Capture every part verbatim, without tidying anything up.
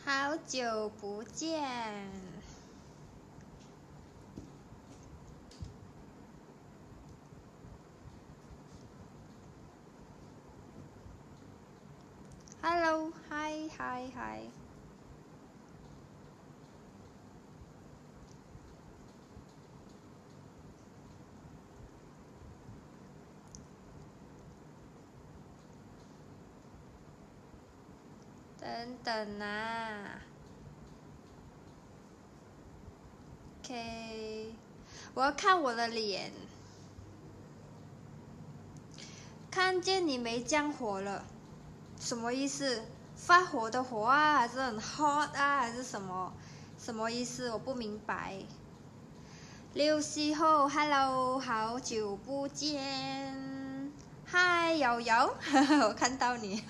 好久不见。Hello， 嗨嗨嗨。等等啊。OK， 我要看我的脸。看见你没降火了，什么意思？发火的火啊，还是很 hot 啊，还是什么？什么意思？我不明白。六四后 ，Hello， 好久不见。嗨，瑶瑶，我看到你。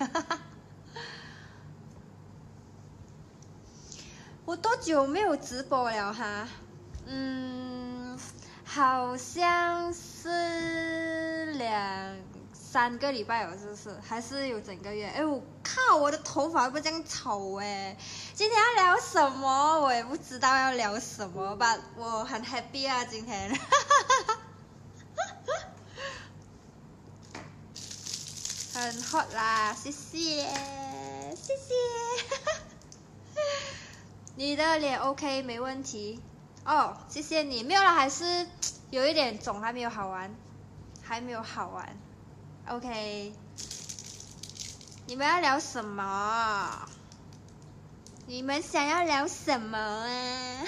我多久没有直播了哈？嗯，好像是两三个礼拜了，是不是？还是有整个月？哎，我靠，我的头发不这样丑哎！今天要聊什么？我也不知道要聊什么吧。我很 happy 啊，今天。很 hot 啦，谢谢，谢谢。你的脸 OK 没问题哦，谢谢你。没有了，还是有一点肿，还没有好玩，还没有好玩。OK， 你们要聊什么？你们想要聊什么啊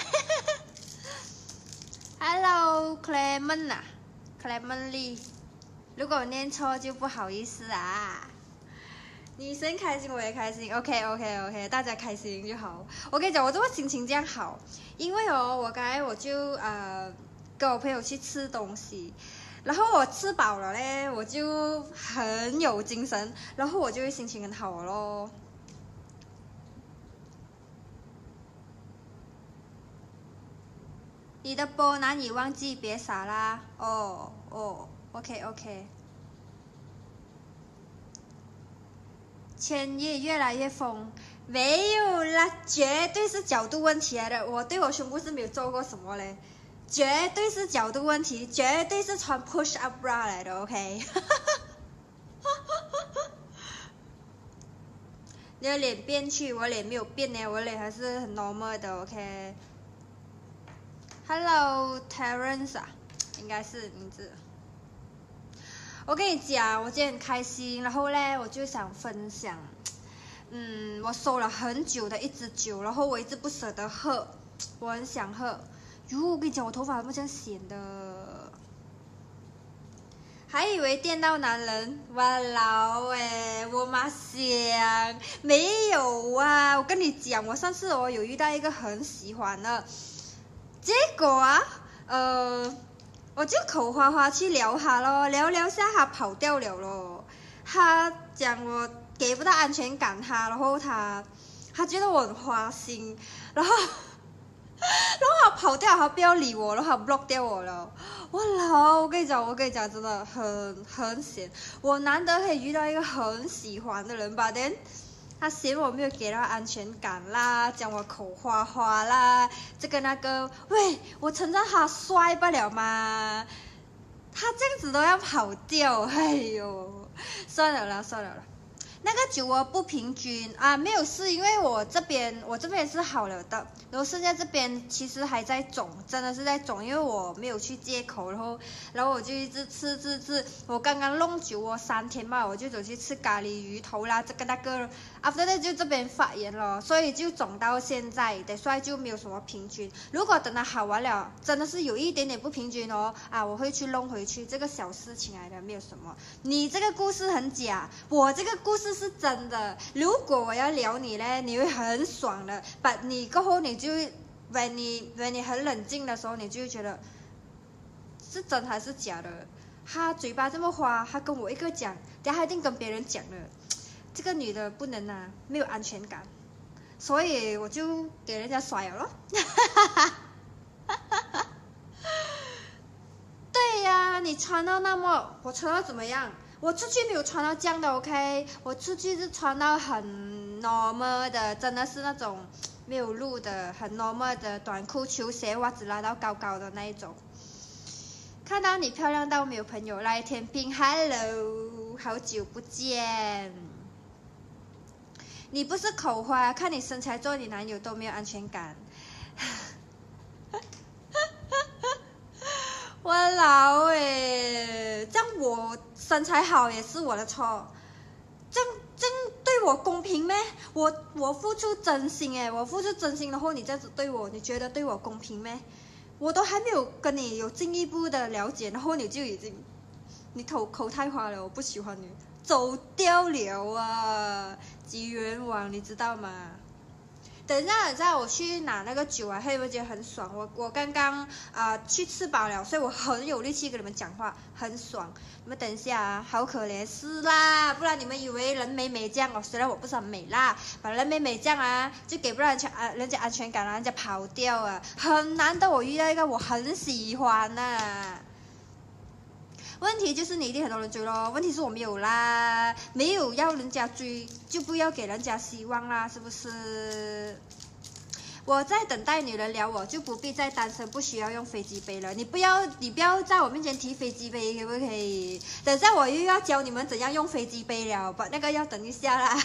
？Hello Clement 啊 ，Clement Lee， 如果我念错就不好意思啊。女生开心我也开心 ，OK OK OK， 大家开心就好。我跟你讲，我这么心情这样好，因为哦，我刚才我就呃跟我朋友去吃东西，然后我吃饱了嘞，我就很有精神，然后我就会心情很好咯。你的波难以忘记，别傻啦。哦哦 ，OK OK。千叶越来越疯，没有啦，绝对是角度问题来的。我对我胸部是没有做过什么嘞，绝对是角度问题，绝对是穿 push up bra 来的 ，OK 。你的脸变去，我脸没有变呢，我脸还是很 normal 的 ，OK。Hello Terence 啊，应该是名字。我跟你讲，我今天很开心，然后呢，我就想分享，嗯，我收了很久的一支酒，然后我一直不舍得喝，我很想喝。哟，我跟你讲，我头发不这样显的，还以为电到男人，哇老哎，我妈想没有啊，我跟你讲，我上次我有遇到一个很喜欢的，结果啊，呃。我就口花花去聊他咯，聊聊下他跑掉了咯。他讲我给不到安全感他，然后他他觉得我很花心，然后然后他跑掉，他不要理我，然后他 block 掉我了。我老，我跟你讲，我跟你讲，真的很很险。我难得可以遇到一个很喜欢的人吧，但他嫌我没有给他安全感啦，讲我口花花啦，这个那个，喂，我称赞他帅不了吗？他这样子都要跑掉，哎呦，算了啦，算了啦。那个酒窝不平均啊，没有事，因为我这边我这边是好了的，然后剩下这边其实还在肿，真的是在肿，因为我没有去戒口，然后然后我就一直吃吃吃，我刚刚弄酒窝三天吧，我就走去吃咖喱鱼头啦，这个那个 ，after that 就这边发炎了，所以就肿到现在，的所以就没有什么平均。如果等它好完了，真的是有一点点不平均哦，啊，我会去弄回去，这个小事情来的，没有什么。你这个故事很假，我这个故事是真的。如果我要聊你呢，你会很爽的。把你过后你就 when 你 when 你很冷静的时候，你就会觉得是真还是假的。他嘴巴这么花，他跟我一个讲，等下他一定跟别人讲的。这个女的不能啊，没有安全感，所以我就给人家甩了咯。对呀，你穿到那么，我穿到怎么样？我出去没有穿到这样的 ，OK， 我出去是穿到很 normal 的，真的是那种没有路的，很 normal 的短裤、球鞋、袜子拉到高高的那一种。看到你漂亮到没有朋友来天平 ，Hello， 好久不见。你不是口花，看你身材做你男友都没有安全感。我老诶，这样我身材好也是我的错，这样这样对我公平咩？我我付出真心诶，我付出真心，然后你这样子对我，你觉得对我公平咩？我都还没有跟你有进一步的了解，然后你就已经，你口口太花了，我不喜欢你，走掉了啊！几冤枉，你知道吗？等一下，等一下，我去拿那个酒啊，会不会觉得很爽？我我刚刚啊、呃、去吃饱了，所以我很有力气跟你们讲话，很爽。你们等一下啊，好可怜是啦，不然你们以为人美美这样哦，虽然我不是很美啦，把人美美这样啊，就给不了人家啊人家安全感啊，人家跑掉啊，很难得我遇到一个我很喜欢呐、啊。问题就是你一定很多人追咯，问题是我没有啦，没有要人家追就不要给人家希望啦，是不是？我在等待女人聊我，就不必再单身，不需要用飞机杯了。你不要，你不要在我面前提飞机杯，可不可以？等下我又要教你们怎样用飞机杯了，不，那个要等一下啦。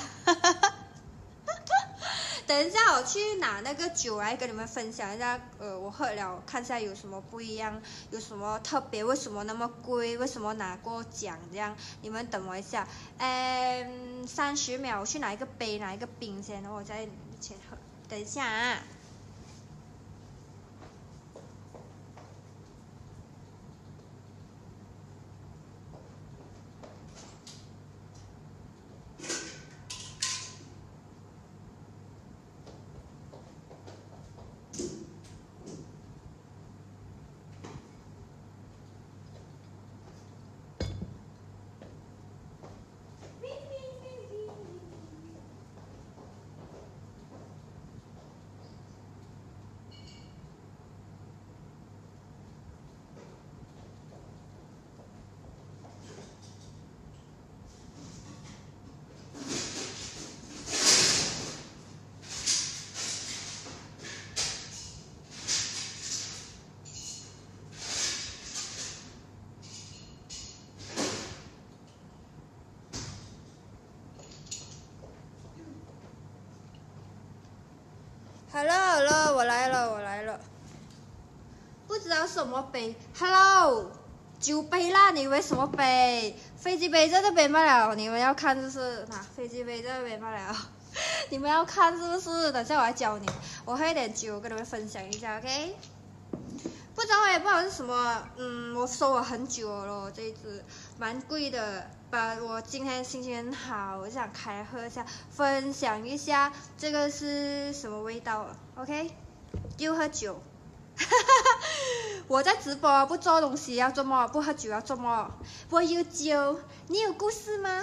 等一下，我去拿那个酒来跟你们分享一下。呃，我喝了，看一下有什么不一样，有什么特别，为什么那么贵，为什么拿过奖这样？你们等我一下，嗯，三十秒，我去拿一个杯，拿一个冰先，然后我再前喝。等一下啊。Hello Hello， 我来了我来了，不知道什么杯 ，Hello， 酒杯啦，你以为什么杯？飞机杯在这边罢了，你们要看是不是？那飞机杯在这边罢了，你们要看是不是？等下我来教你，我喝一点酒跟你们分享一下 ，OK？ 不知道也不知道是什么，嗯，我收了很久了，这一支蛮贵的。把我今天心情很好，我想开来喝一下，分享一下这个是什么味道 ，OK？ 又喝酒，我在直播不做东西要做么？不喝酒要做么？我有酒，你有故事吗？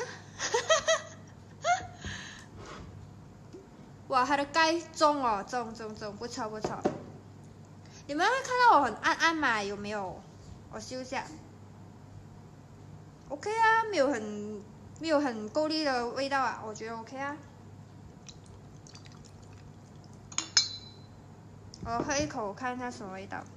哇，它的盖中哦，中中中，不错不错。你们会看到我很暗暗嘛？有没有？我修一下。OK 啊，没有很没有很够力的味道啊，我觉得 OK 啊。我喝一口看一下什么味道。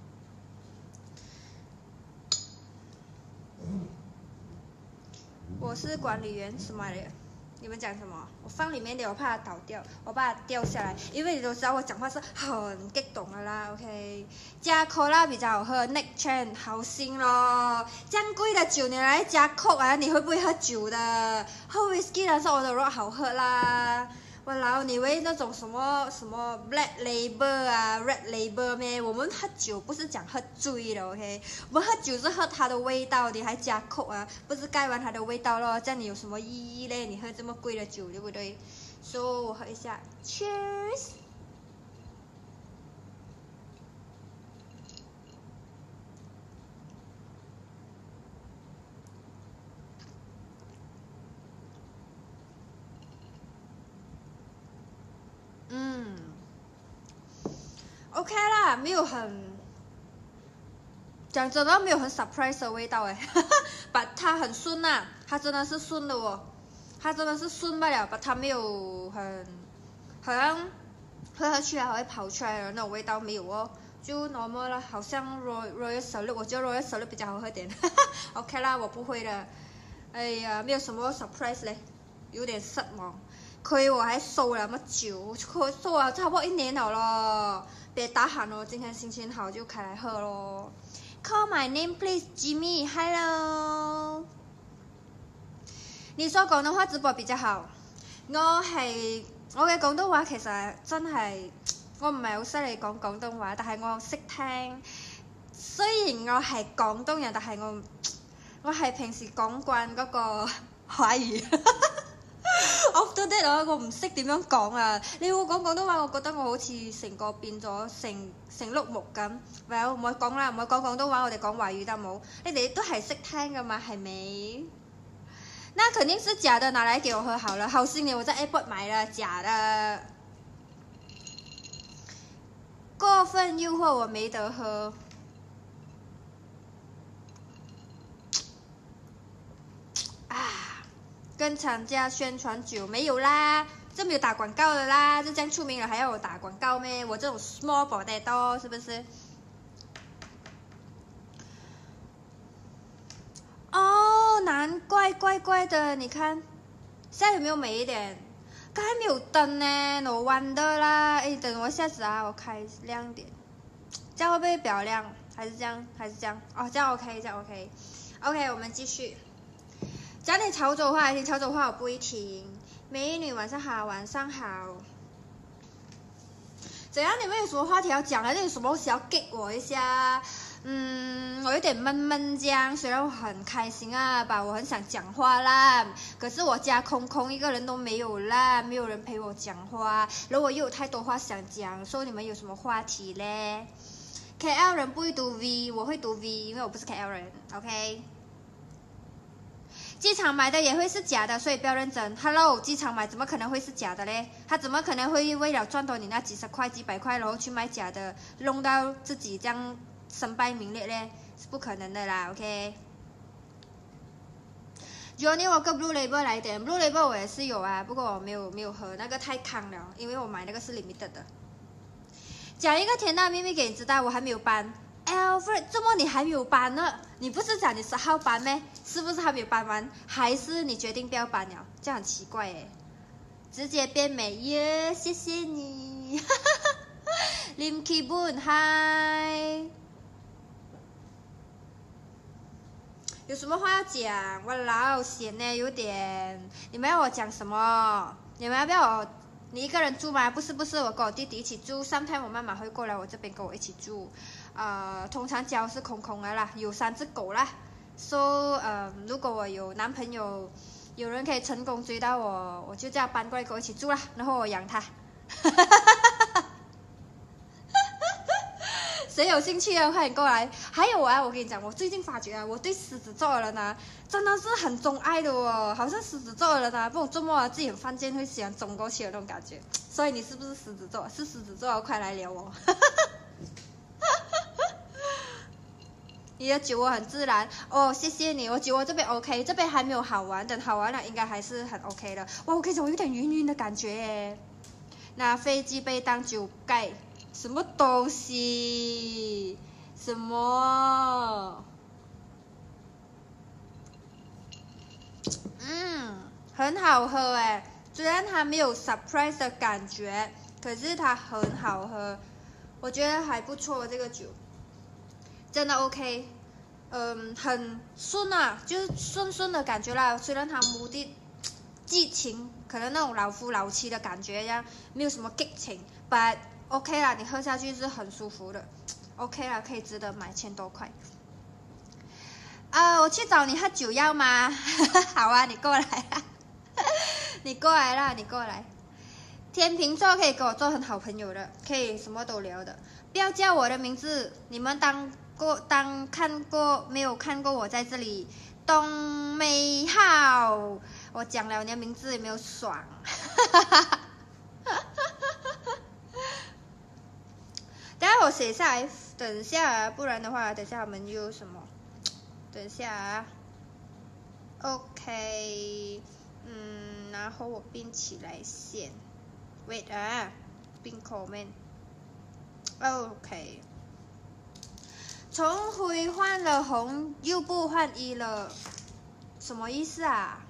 我是管理员，什么来的？你们讲什么？我放里面的，我怕它倒掉，我怕它掉下来，因为你都知道我讲话是很激动的啦。OK， 加 Cola 比较好喝 ，Neck Chain 好新咯。这样贵的酒你来加 Coke 啊？你会不会喝酒的？喝 Whisky 的时候我的肉好喝啦。我老你以为那种什么什么 Black Label 啊 Red Label 咩？我们喝酒不是讲喝醉的 ，OK？ 我们喝酒是喝它的味道，你还加 Coke 啊？不是盖完它的味道咯？这样你有什么意义嘞？你喝这么贵的酒，对不对？所以我喝一下 ，Cheers。嗯 ，OK 啦，没有很，讲真的没有很 surprise 的味道哎，把它很顺呐、啊，它真的是顺的哦，它真的是顺罢了，把它没有很好像喝下去还会跑出来的那种味道没有哦，就 normal 了，好像 Royal Salute， 我觉得 Royal Salute 比较好喝点。OK 啦，我不会的。哎呀，没有什么 surprise 嘞，有点失望。亏我还收了那么久，收了差不多一年了咯。别打喊哦，今天心情好就开来喝咯。Call my name please, Jimmy. Hello。你說廣東話直播比較好。我係我嘅廣東話其實真係我唔係好犀利講廣東話，但係我識聽。雖然我係廣東人，但係我我係平時講慣嗰個華語。After that 我唔識點樣講啊！你要我講廣東話，我覺得我好似成個變咗成成碌木咁。Well， 唔好講啦，唔好講廣東話，我哋講華語得冇？你哋都係識聽噶嘛，係咪？那肯定是假的，拿來給我喝好了。好心你，我在 Airport 買了假的。過分誘惑我沒得喝。啊，跟廠家宣傳酒沒有啦，這沒有打廣告的啦，這這樣出名了還要我打廣告咩？我這種 small potato 是不是？哦，難怪怪怪的，你看，現在有沒有美一點？剛才沒有燈呢 ，no wonder 啦。哎，等我一下子啊，我開亮點，這樣會不會比較亮？還是這樣？還是這樣？哦，這樣 OK，這樣 OK。OK， 我們繼續。講點潮州話，聽潮州話我不會聽。美女晚上好，晚上好。怎樣？你們有什麼話題要講啊？你有什麼東西要給我一下？嗯，我有點悶悶這樣，雖然我很開心啊，吧，我很想講話啦，可是我家空空，一個人都沒有啦，沒有人陪我講話，然後我又有太多話想講，所以你們有什麼話題嘞 ？K L 人不會讀 V， 我會讀 V， 因為我不是 K L 人 ，OK。機場買的也會是假的，所以不要認真。Hello， 機場買怎麼可能會是假的嘞？他怎麼可能會為了賺到你那幾十塊、幾百塊，然後去買假的，弄到自己這樣身敗名裂嘞？是不可能的啦 ，OK。Johnny Walker Blue Label 來點 ，Blue Label 我也是有啊，不過我沒有沒有喝，那個太康了，因為我買那個是 limited 的。講一個天大秘密給你知道，我還沒有搬。Alfred， 怎麼你還沒有搬呢？你不是講你十號搬咩？是不是還沒有搬完？還是你決定不要搬了？這樣很奇怪耶。直接變美耶，謝謝你。Lim Kibun， 嗨。有什麼話要講？我老閒呢，有點。你們要我講什麼？你們要不要我？你一個人住嗎？不是不是，我跟我弟弟一起住。Sometime我媽媽會過來我這邊跟我一起住。呃，通常家是空空的啦，有三隻狗啦。So， 呃，如果我有男朋友，有人可以成功追到我，我就這樣搬過來跟我一起住啦，然後我養它。誰有興趣啊？快點過來！還有啊，我跟你講，我最近發覺啊，我對獅子座的人啊，真的是很鍾愛的哦。好像獅子座的人啊，不懂周末啊自己很犯賤，會喜歡衝過去的那種感覺。所以你是不是獅子座？是獅子座，快來撩我。你的酒窩很自然哦，謝謝你。我酒窩這邊 OK， 這邊還沒有好玩，等好玩了應該還是很 OK 的。哇，我跟你講，我有點暈暈的感覺耶。拿飛機杯當酒蓋，什麼東西？什麼？嗯，很好喝誒，雖然它沒有 surprise 的感覺，可是它很好喝，我覺得還不錯這個酒。真的 OK， 嗯，很順啊，就是順順的感覺啦。雖然他目的激情，可能那種老夫老妻的感覺一樣，沒有什麼激情 ，but OK 啦，你喝下去是很舒服的 ，OK 啦，可以值得買千多塊。啊、呃，我去找你喝酒要嗎？好啊，你過來啊，你過來啦，你過來。天秤座可以跟我做很好朋友的，可以什麼都聊的。不要叫我的名字，你們當。過當看過沒有看過我在這裡，東美好，我講了你的名字有沒有爽？等下我寫下來，等下啊，不然的話，等下我們又什麼？等下啊 ，OK， 嗯，然後我編起來先。 wait 啊，并 comment。OK。从灰换了红，又不换衣了，什么意思啊？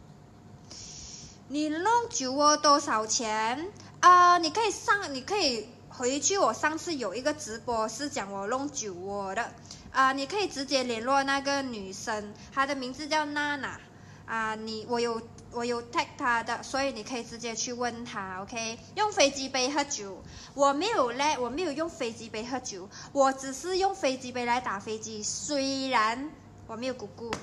你弄酒窝多少钱？啊、呃，你可以上，你可以回去。我上次有一个直播是讲我弄酒窝的，啊、呃，你可以直接联络那个女生，她的名字叫娜娜，啊、呃，你我有我有 tag 她的，所以你可以直接去问她 ，OK？ 用飞机杯喝酒，我没有嘞，我没有用飞机杯喝酒，我只是用飞机杯来打飞机，虽然我没有姑姑。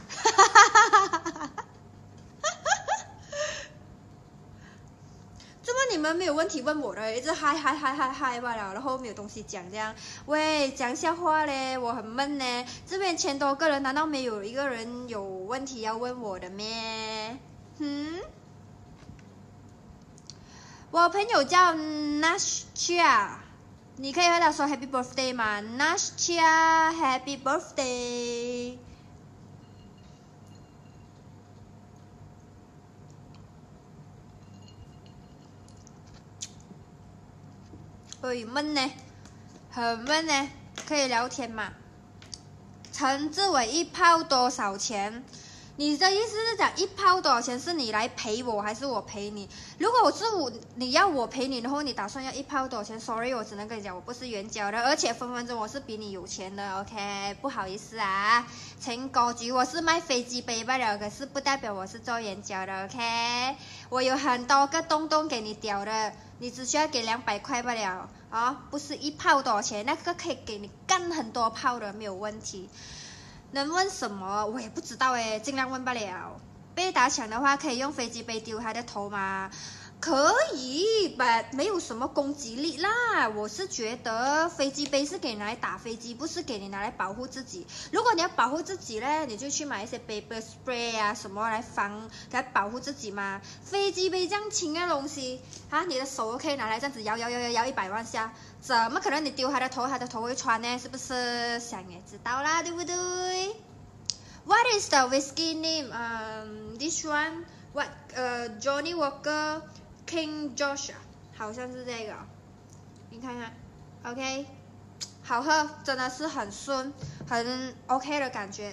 怎么你们没有问题问我的，一直嗨嗨嗨嗨嗨罢了，然后没有东西讲这样，喂，讲笑话嘞，我很闷呢。这边千多个人，难道没有一个人有问题要问我的咩？嗯，我朋友叫 Nashia， 你可以和他说 Happy Birthday 吗 ？Nashia Happy Birthday。哎，闷呢，很闷呢，可以聊天吗？陈志伟一炮多少钱？你的意思是讲一炮多少钱？是你来陪我，还是我陪你？如果我是我，你要我陪你，然后你打算要一炮多少钱 ？Sorry， 我只能跟你讲，我不是援交的，而且分分钟我是比你有钱的 ，OK？ 不好意思啊，请高举，我是卖飞机杯罢了，可是不代表我是做援交的 ，OK？ 我有很多个洞洞给你屌的，你只需要给两百块罢了，啊、哦，不是一炮多少钱，那个可以给你干很多炮的，没有问题。能问什么？我也不知道诶，尽量问罢了。被打抢的话，可以用飞机杯丢他的头吗？可以吧，没有什么攻击力啦。我是觉得飞机杯是给你拿来打飞机，不是给你拿来保护自己。如果你要保护自己呢，你就去买一些 paper spray 啊什么来防来保护自己嘛。飞机杯这样轻的东西啊，你的手可以拿来这样子摇摇摇摇摇一百万下，怎么可能你丢他的头，他的头会穿呢？是不是？想也知道啦，对不对 ？What is the whiskey name? Um, this one, what? 呃、uh, ，Johnny Walker。King Josh 好像是这个，你看看 ，OK， 好喝，真的是很顺，很 OK 的感觉。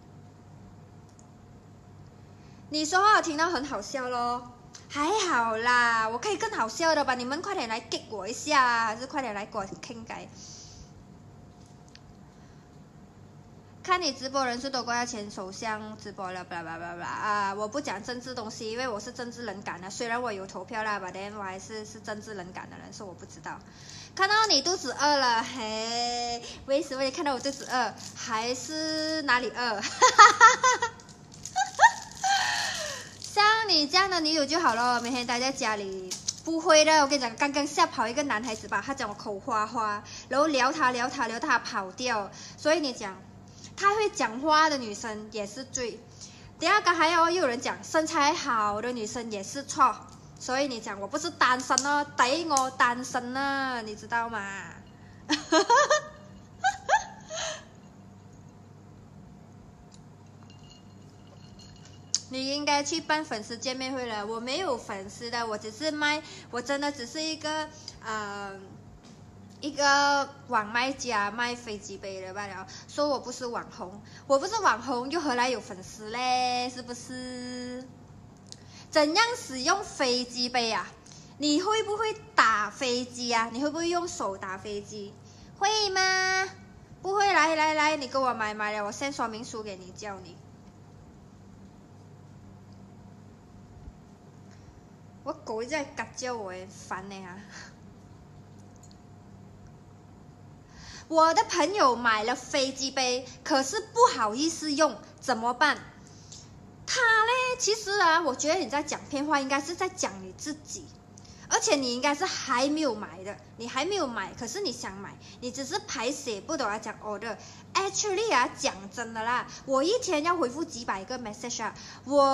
你说话我听到很好笑咯，还好啦，我可以更好笑的吧？你们快点来 get 我一下，还是快点来跟我傾偈。看你直播人数多过要前首相直播了，巴拉巴拉巴拉啊！我不讲政治东西，因为我是政治冷感的。虽然我有投票啦，但我还是是政治冷感的人，所以我不知道。看到你肚子饿了，嘿，为什么你看到我肚子饿？还是哪里饿？像你这样的女友就好了，每天待在家里。不会的，我跟你讲，刚刚吓跑一个男孩子吧，他讲我口花花，然后撩他撩他撩他跑掉，所以你讲。太会讲话的女生也是罪。第二个还有又有人讲身材好的女生也是错，所以你讲我不是单身哦，抵我单身啊，你知道吗？你应该去办粉丝见面会了，我没有粉丝的，我只是卖，我真的只是一个呃。一个网卖家卖飞机杯的罢了，说我不是网红，我不是网红又何来有粉丝嘞？是不是？怎样使用飞机杯啊？你会不会打飞机啊？你会不会用手打飞机？会吗？不会，来来来，你跟我买买了，我先说明书给你教你。我狗一直在嘎叫我，烦你啊！我的朋友买了飞机杯，可是不好意思用，怎么办？他嘞，其实啊，我觉得你在讲骗话，应该是在讲你自己，而且你应该是还没有买的，你还没有买，可是你想买，你只是排写不懂要讲 order。Actually 啊，讲真的啦，我一天要回复几百个 message 啊，我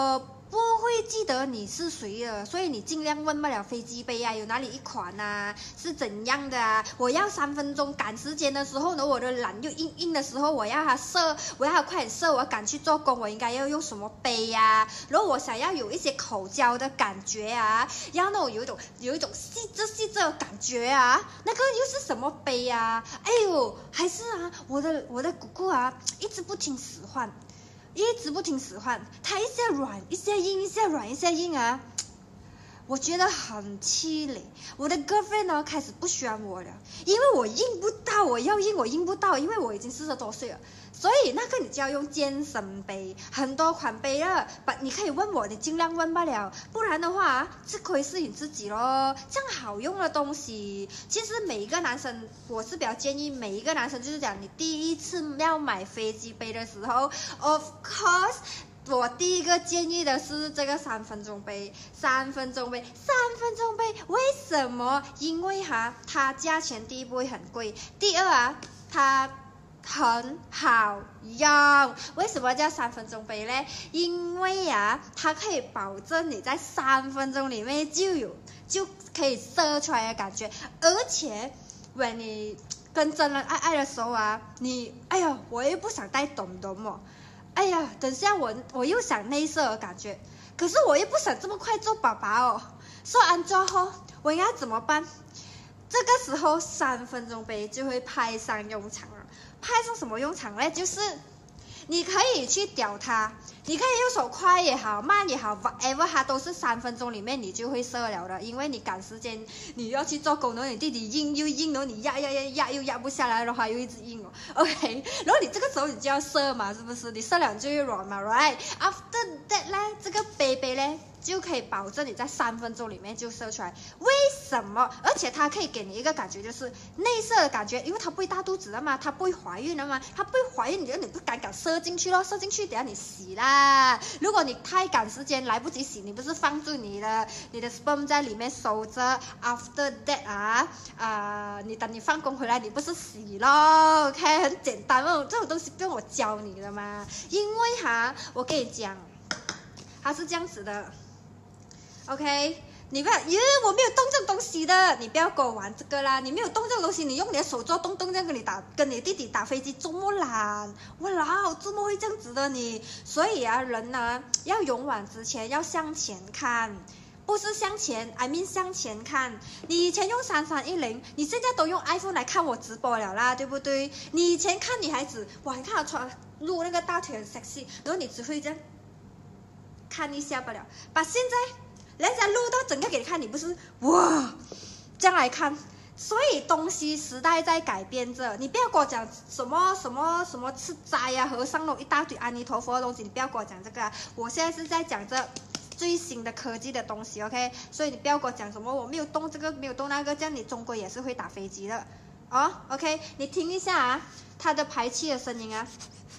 不会记得你是谁的，所以你尽量问不了飞机杯啊，有哪里一款啊，是怎样的啊？我要三分钟赶时间的时候呢，我的懒又硬硬的时候，我要它射，我要它快点射，我赶去做工，我应该要用什么杯呀、啊？然后我想要有一些口交的感觉啊，要那种有一种有一种细致细致的感觉啊，那个又是什么杯啊？哎呦，还是啊，我的我的姑姑啊，一直不听使唤。一直不听使唤，他一下软一下硬，一下软一下硬啊，我觉得很气馁。我的 girlfriend 呢开始不喜欢我了，因为我硬不到，我要硬我硬不到，因为我已经四十多岁了。所以那个你就要用健身杯，很多款杯了，把你可以问我，你尽量问不了，不然的话吃亏是你自己咯。这样好用的东西，其实每一个男生，我是比较建议每一个男生，就是讲你第一次要买飞机杯的时候 ，of course。我第一个建议的是这个三分钟杯，三分钟杯，三分钟杯，为什么？因为哈，它价钱第一不会很贵，第二啊，它很好用。为什么叫三分钟杯呢？因为啊，它可以保证你在三分钟里面就有就可以射出来的感觉，而且when你跟真人爱爱的时候啊，你哎呀，我又不想带懂懂哦。哎呀，等下我我又想内射的感觉，可是我又不想这么快做爸爸哦。说完之后，我应该怎么办？这个时候三分钟杯就会派上用场了。派上什么用场呢？就是你可以去屌它，你可以用手快也好，慢也好 ，whatever 它都是三分钟里面你就会射了的，因为你赶时间，你要去做工，然后你弟弟硬又硬，然后你压压压压又压不下来的话，又一直硬哦 ，OK， 然后你这个时候你就要射嘛，是不是？你射了就会软嘛 ，right？After that 呢，这个杯杯呢就可以保证你在三分钟里面就射出来。为什么？而且它可以给你一个感觉，就是内射的感觉，因为它不会大肚子的嘛，它不会怀孕的嘛，它不会怀孕，你你不敢敢射进去咯，射进去等下你洗啦。如果你太赶时间来不及洗，你不是放住你的你的 sperm 在里面收着 ，after that 啊啊、呃，你等你放工回来，你不是洗咯 ？OK， 很简单哦，这种东西不用我教你的嘛，因为哈，我跟你讲，它是这样子的。OK， 你不要，咦，我没有动这种东西的，你不要跟我玩这个啦。你没有动这种东西，你用你的手做动动这样跟你打，跟你弟弟打飞机，这么懒，哇啦，怎么会这样子的你？所以啊，人呢要勇往直前，要向前看，不是向前 ，I mean 向前看。你以前用三三一零，你现在都用 iPhone 来看我直播了啦，对不对？你以前看女孩子，哇，你看她穿露那个大腿很 sexy， 然后你只会这样看一下不了，把现在。人家录到整个给你看，你不是哇这样来看，所以东西时代在改变着。你不要跟我讲什么什么什么吃斋呀、和尚那种一大堆阿弥陀佛的东西，你不要跟我讲这个、啊。我现在是在讲这最新的科技的东西 ，OK？ 所以你不要跟我讲什么我没有动这个，没有动那个，这样你终归也是会打飞机的哦 ，OK？ 你听一下啊，它的排气的声音啊，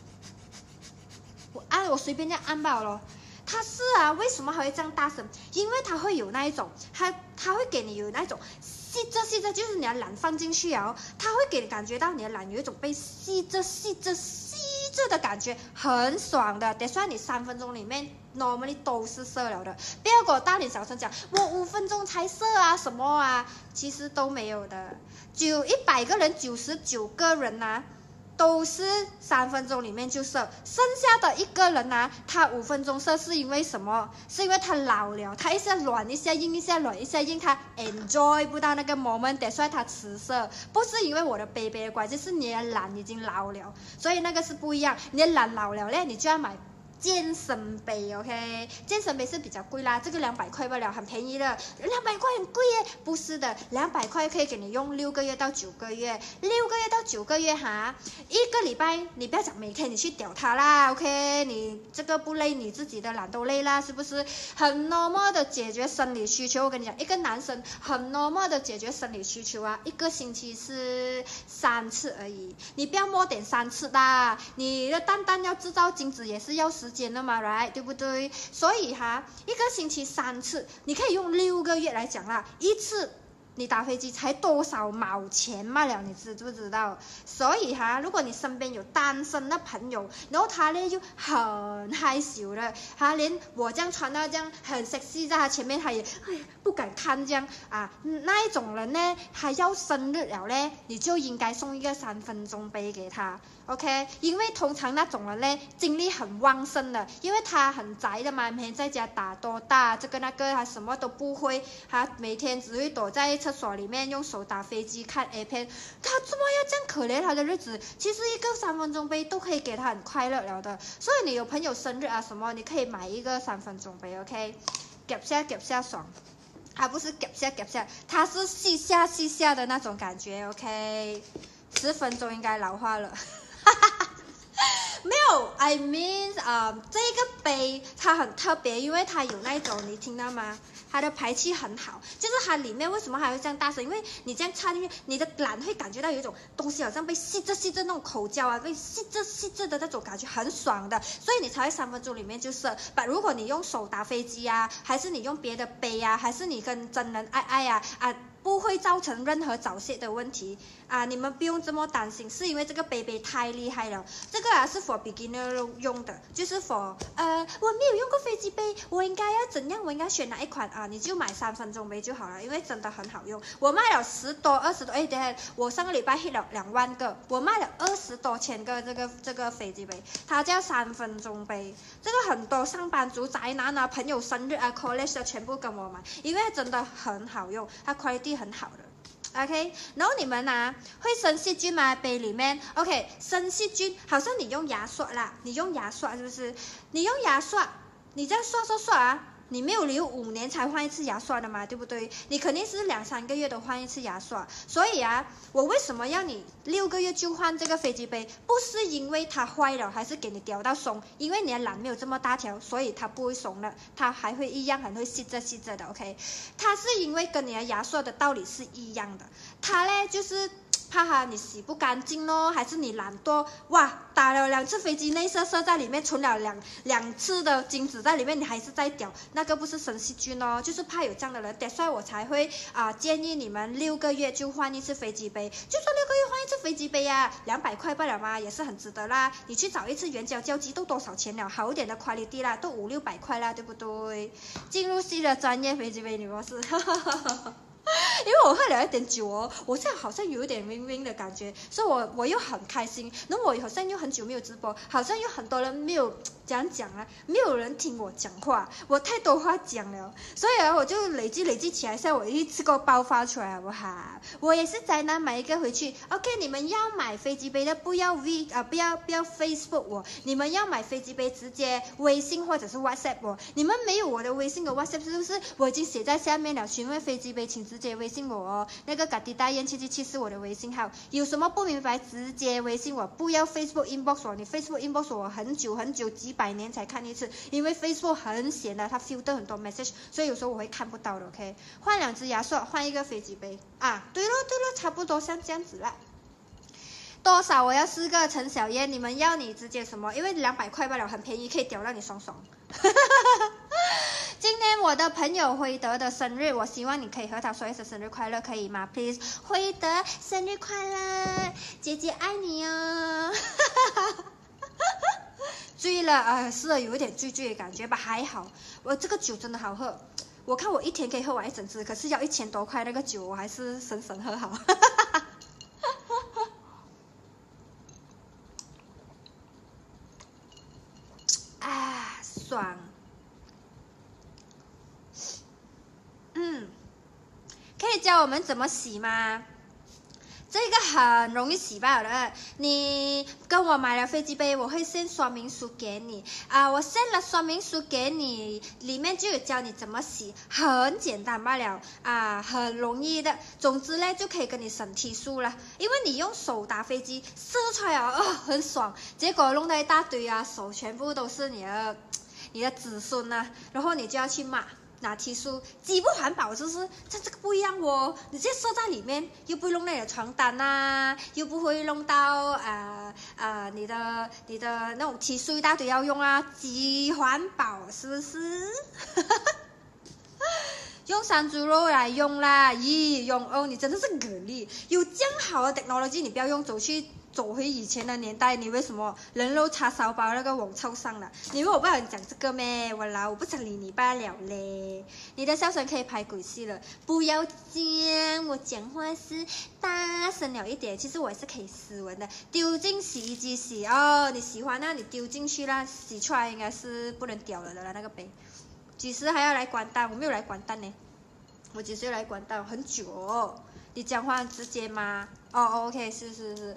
我按我随便这样按罢了。它是啊，为什么还会这样大声？因为它会有那一种，它它会给你有那一种吸着吸着，就是你的卵放进去啊，它会给你感觉到你的卵有一种被吸着吸着吸着的感觉，很爽的。得算你三分钟里面 normally 都是射了的，不要给我大脸小声讲我五分钟才射啊什么啊，其实都没有的。九一百个人，九十九个人啊。都是三分钟里面就射，剩下的一个人啊，他五分钟射是因为什么？是因为他老了，他一下软一下硬，一下软一下硬，他 enjoy 不到那个 moment， 所以他迟射，不是因为我的 baby 的关系，是你的懒已经老了，所以那个是不一样。你的懒老了呢，你就要买健身杯 ，OK？ 健身杯是比较贵啦，这个两百块不了，很便宜的。两百块很贵耶？不是的，两百块可以给你用六个月到九个月，六个月到九个月哈，一个礼拜你不要讲每天你去屌它啦 ，OK？ 你这个不累，你自己的懒都累啦，是不是？很 normal 的解决生理需求。我跟你讲，一个男生很 normal 的解决生理需求啊，一个星期是三次而已，你不要more点三次啦。你的蛋蛋要制造精子也是要时间的嘛 ，right？ 对不对？所以哈，一个星期三次，你可以用六个月来讲啦，一次你打飞机才多少毛钱嘛了，你知不知道？所以哈，如果你身边有单身的朋友，然后他呢又很害羞的，他连我这样穿到这样很 sexy 在他前面，他也哎呀不敢看这样啊，那一种人呢，他要生日了呢，你就应该送一个三分钟杯给他。OK， 因为通常那种人呢，精力很旺盛的，因为他很宅的嘛，每天在家打多大，这个那个他什么都不会，他每天只会躲在厕所里面用手打飞机看 A 片，他怎么要这样可怜他的日子？其实一个三分钟杯都可以给他很快乐了的，所以你有朋友生日啊什么，你可以买一个三分钟杯 ，OK， 夹下夹下爽。它不是夹下夹下，它是细下细下的那种感觉 ，OK， 十分钟应该老化了。没有 ，I mean， 啊、呃，这个杯它很特别，因为它有那种，你听到吗？它的排气很好，就是它里面为什么还会这样大声？因为你这样插进去，你的懒会感觉到有一种东西好像被吸着吸着那种口胶啊，被吸着吸着的那种感觉，很爽的，所以你才会三分钟里面就射。把如果你用手打飞机啊，还是你用别的杯啊，还是你跟真人爱爱啊啊。不会造成任何早泄的问题啊！你们不用这么担心，是因为这个杯杯太厉害了。这个啊是 for beginner 用的，就是 for 呃我没有用过飞机杯，我应该要怎样？我应该选哪一款啊？你就买三分钟杯就好了，因为真的很好用。我卖了十多、二十多，哎，等下我上个礼拜 hit 了两万个，我卖了二十多千个这个这个飞机杯，它叫三分钟杯。这个很多上班族、宅男啊、朋友生日啊、college 的全部跟我买，因为真的很好用，它 quality 很好的 ，OK。然后你们啊，会生细菌吗？杯里面 ，OK， 生细菌，好像你用牙刷啦，你用牙刷是不是？你用牙刷，你这样刷刷刷啊，你没有留五年才换一次牙刷的嘛，对不对？你肯定是两三个月都换一次牙刷。所以啊，我为什么要你六个月就换这个飞机杯？不是因为它坏了，还是给你叼到松，因为你的懒没有这么大条，所以它不会松的，它还会一样很会吸着吸着的 ，OK。它是因为跟你的牙刷的道理是一样的，它呢就是怕哈你洗不干净咯，还是你懒惰？哇，打了两次飞机内射射在里面，存了两两次的精子在里面，你还是在屌，那个不是生细菌哦，就是怕有这样的人，所以我才会啊、呃、建议你们六个月就换一次飞机杯，就说六个月换一次飞机杯啊，两百块不了吗？也是很值得啦。你去找一次原胶胶机都多少钱了？好一点的 quality 啦，都五六百块啦，对不对？进入新的专业飞机杯女博士。因为我喝了一点酒哦，我现在好像有一点晕晕的感觉，所以我我又很开心，然后我好像又很久没有直播，好像有很多人没有怎样讲啊，没有人听我讲话，我太多话讲了，所以啊我就累积累积起来，现在我一次过爆发出来好不好？我也是宅男买一个回去 ，OK， 你们要买飞机杯的不要 V 啊，不要不要 Facebook 我，你们要买飞机杯直接微信或者是 WhatsApp 我，你们没有我的微信和 WhatsApp 是不是？我已经写在下面了，询问飞机杯请直接微信我哦，那个嘎滴大雁七七七是我的微信号，有什么不明白直接微信我，不要 Facebook inbox 我，你 Facebook inbox 我很久很久几百年才看一次，因为 Facebook 很闲的，它 filter 很多 message， 所以有时候我会看不到的 ，OK。换两只牙刷，换一个飞机杯啊，对了对了，差不多像这样子啦。多少我要四个陈小燕，你们要你直接什么？因为两百块罢了，很便宜，可以屌到你爽爽。今天我的朋友辉德的生日，我希望你可以和他说一声生日快乐，可以吗 ？Please， 辉德生日快乐，姐姐爱你哦。醉了啊、呃，是有一点醉醉的感觉吧，还好，我这个酒真的好喝。我看我一天可以喝完一整支，可是要一千多块那个酒，我还是省省喝好。啊，爽。嗯，可以教我们怎么洗吗？这个很容易洗罢了。你跟我买了飞机杯，我会 send 说明书给你啊。我 send 了说明书给你，里面就有教你怎么洗，很简单罢了啊，很容易的。总之呢，就可以跟你省提速了，因为你用手打飞机射出来啊、哦，很爽。结果弄到一大堆啊，手全部都是你的你的子孙啊，然后你就要去骂。拿提速，既不环保，就是像这个不一样哦。你直接射在里面，又不会弄到你的床单呐、啊，又不会弄到呃呃你的你的那种提速一大堆要用啊，既环保是不是？ 用山猪肉来用啦，咦，用哦，你真的是蛤蜊，有这样好的 technology， 你不要用走去走回以前的年代，你为什么人肉叉烧包那个网凑上了？你以为我不想讲这个咩？我老我不想理你罢了嘞。你的笑声可以拍鬼戏了，不要讲，我讲话是大声了一点。其实我也是可以斯文的，丢进洗衣机洗哦，你喜欢那你丢进去啦，洗出来应该是不能掉了的啦那个杯。几时还要来关蛋？我没有来关蛋呢，我几时要来关蛋？很久哦。你讲话直接吗？哦 ，OK， 是是是。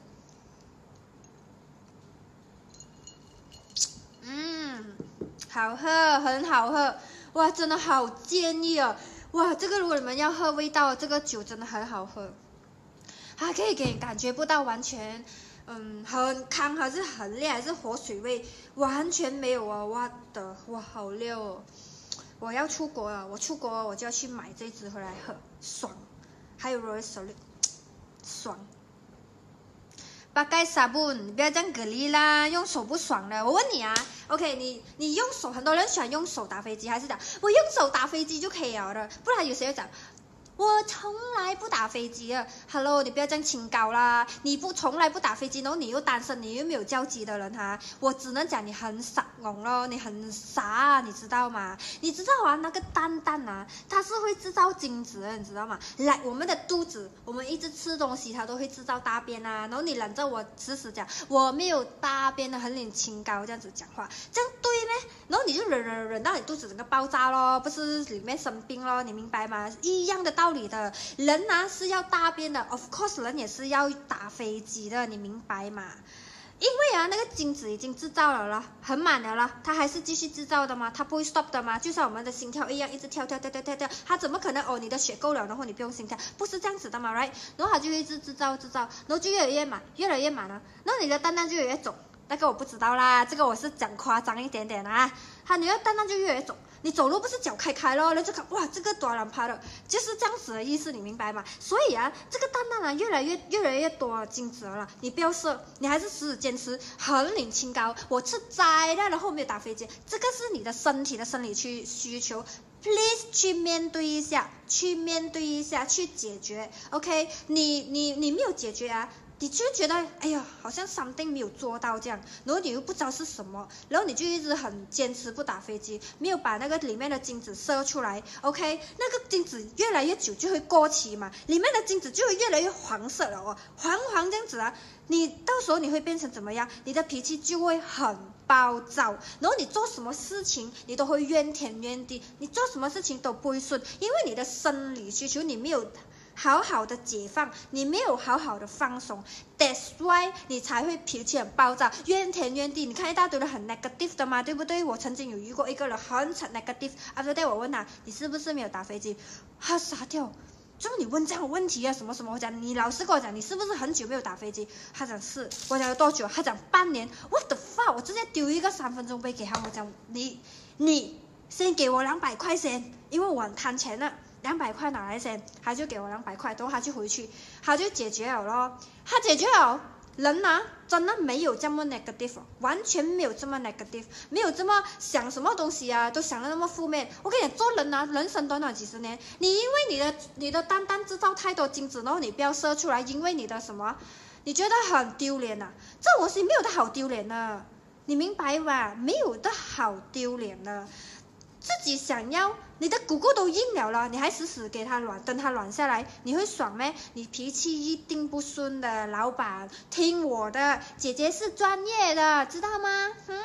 嗯，好喝，很好喝，哇，真的好建议哦，哇，这个如果你们要喝味道，这个酒真的很好喝，它可以给你感觉不到完全，嗯，很康还是很烈还是活水味，完全没有啊，哇的，哇，好溜哦。我要出国了，我出国我就要去买这支回来喝，爽。还有 Royal Salute， 爽。八盖沙布，你不要这样蛤蜊啦，用手不爽的。我问你啊 ，OK， 你你用手，很多人喜欢用手打飞机，还是讲我用手打飞机就可以了的？不然有谁会讲？我从来不打飞机的 ，Hello， 你不要这样清高啦！你不从来不打飞机，然后你又单身，你又没有交集的人哈，我只能讲你很傻懵咯，你很傻，你知道吗？你知道啊，那个蛋蛋啊，它是会制造精子的，你知道吗？来，我们的肚子，我们一直吃东西，它都会制造大便啊，然后你忍着我死死讲，我没有大便的，很领清高这样子讲话，这样对咩？然后你就忍忍忍到你肚子整个爆炸咯，不是里面生病咯，你明白吗？一样的道理的，人啊是要大便的 ，of course 人也是要打飞机的，你明白吗？因为啊那个精子已经制造了了，很满了了，它还是继续制造的吗？它不会 stop 的吗？就像我们的心跳一样，一直跳跳跳跳跳跳，它怎么可能哦？你的血够了，然后你不用心跳，不是这样子的嘛 ，right？ 然后它就一直制造制造，然后就越来越满，越来越满了，然后你的蛋蛋就越来越肿。那个我不知道啦，这个我是讲夸张一点点啊。它你的蛋蛋就越来越肿，你走路不是脚开开咯，你就看哇，这个多人趴的，就是这样子的意思，你明白吗？所以啊，这个蛋蛋啊越来越越来越多精子了，你不要射，你还是死死坚持，很领清高。我吃斋的，然后没有打飞机，这个是你的身体的生理需需求。Please 去面对一下，去面对一下，去解决。OK， 你你你没有解决啊。你就觉得哎呀，好像 something 没有做到这样，然后你又不知道是什么，然后你就一直很坚持不打飞机，没有把那个里面的精子射出来 ，OK， 那个精子越来越久就会过期嘛，里面的精子就会越来越黄色了哦，黄黄这样子啊，你到时候你会变成怎么样？你的脾气就会很暴躁，然后你做什么事情你都会怨天怨地，你做什么事情都不会顺，因为你的生理需求你没有好好的解放，你没有好好的放松 ，That's why 你才会脾气很暴躁，怨天怨地。你看一大堆人很 negative 的嘛，对不对？我曾经有遇过一个人很 negative，after that 我问他，你是不是没有打飞机？他傻掉。就你问这样的问题啊，什么什么？我讲你老实跟我讲，你是不是很久没有打飞机？他讲是，我讲有多久？他讲半年。What the fuck！ 我直接丢一个三分钟杯给他，我讲你你先给我两百块钱，因为我很贪钱的。两百块拿来先，他就给我两百块，然后他就回去，他就解决了咯。他解决了，人啊，真的没有这么 negative， 完全没有这么 negative， 没有这么想什么东西啊，都想的那么负面。我跟你讲，做人啊，人生短短几十年，你因为你的你的单单制造太多精子，然后你不要射出来，因为你的什么，你觉得很丢脸呐？这种东西没有的好丢脸的，你明白吧？没有的好丢脸的。自己想要，你的骨骨都硬了了，你还死死给他软，等他软下来，你会爽咩？你脾气一定不顺的，老板，听我的，姐姐是专业的，知道吗？嗯，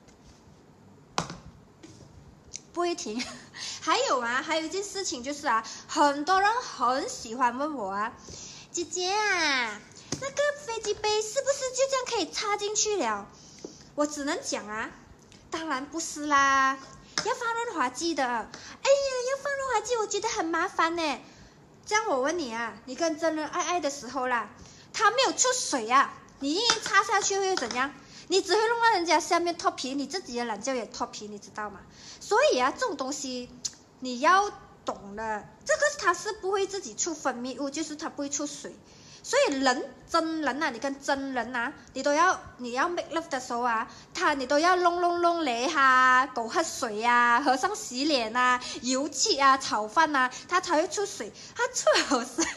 不会停。还有啊，还有一件事情就是啊，很多人很喜欢问我啊，姐姐啊，那个飞机杯是不是就这样可以插进去了？我只能讲啊，当然不是啦。要放润滑剂的，哎呀，要放润滑剂，我觉得很麻烦呢。这样我问你啊，你跟真人爱爱的时候啦，他没有出水啊，你硬硬插下去会怎样？你只会弄到人家下面脱皮，你自己的懒觉也脱皮，你知道吗？所以啊，这种东西你要懂的，这个它是不会自己出分泌物，就是它不会出水。 所以人真人啊，你跟真人啊，你都要你要 make love 的时候啊，他你都要弄弄弄嚟下，狗喝水啊，和尚洗脸啊，油漆啊，炒饭啊，他才会出水，他出好水。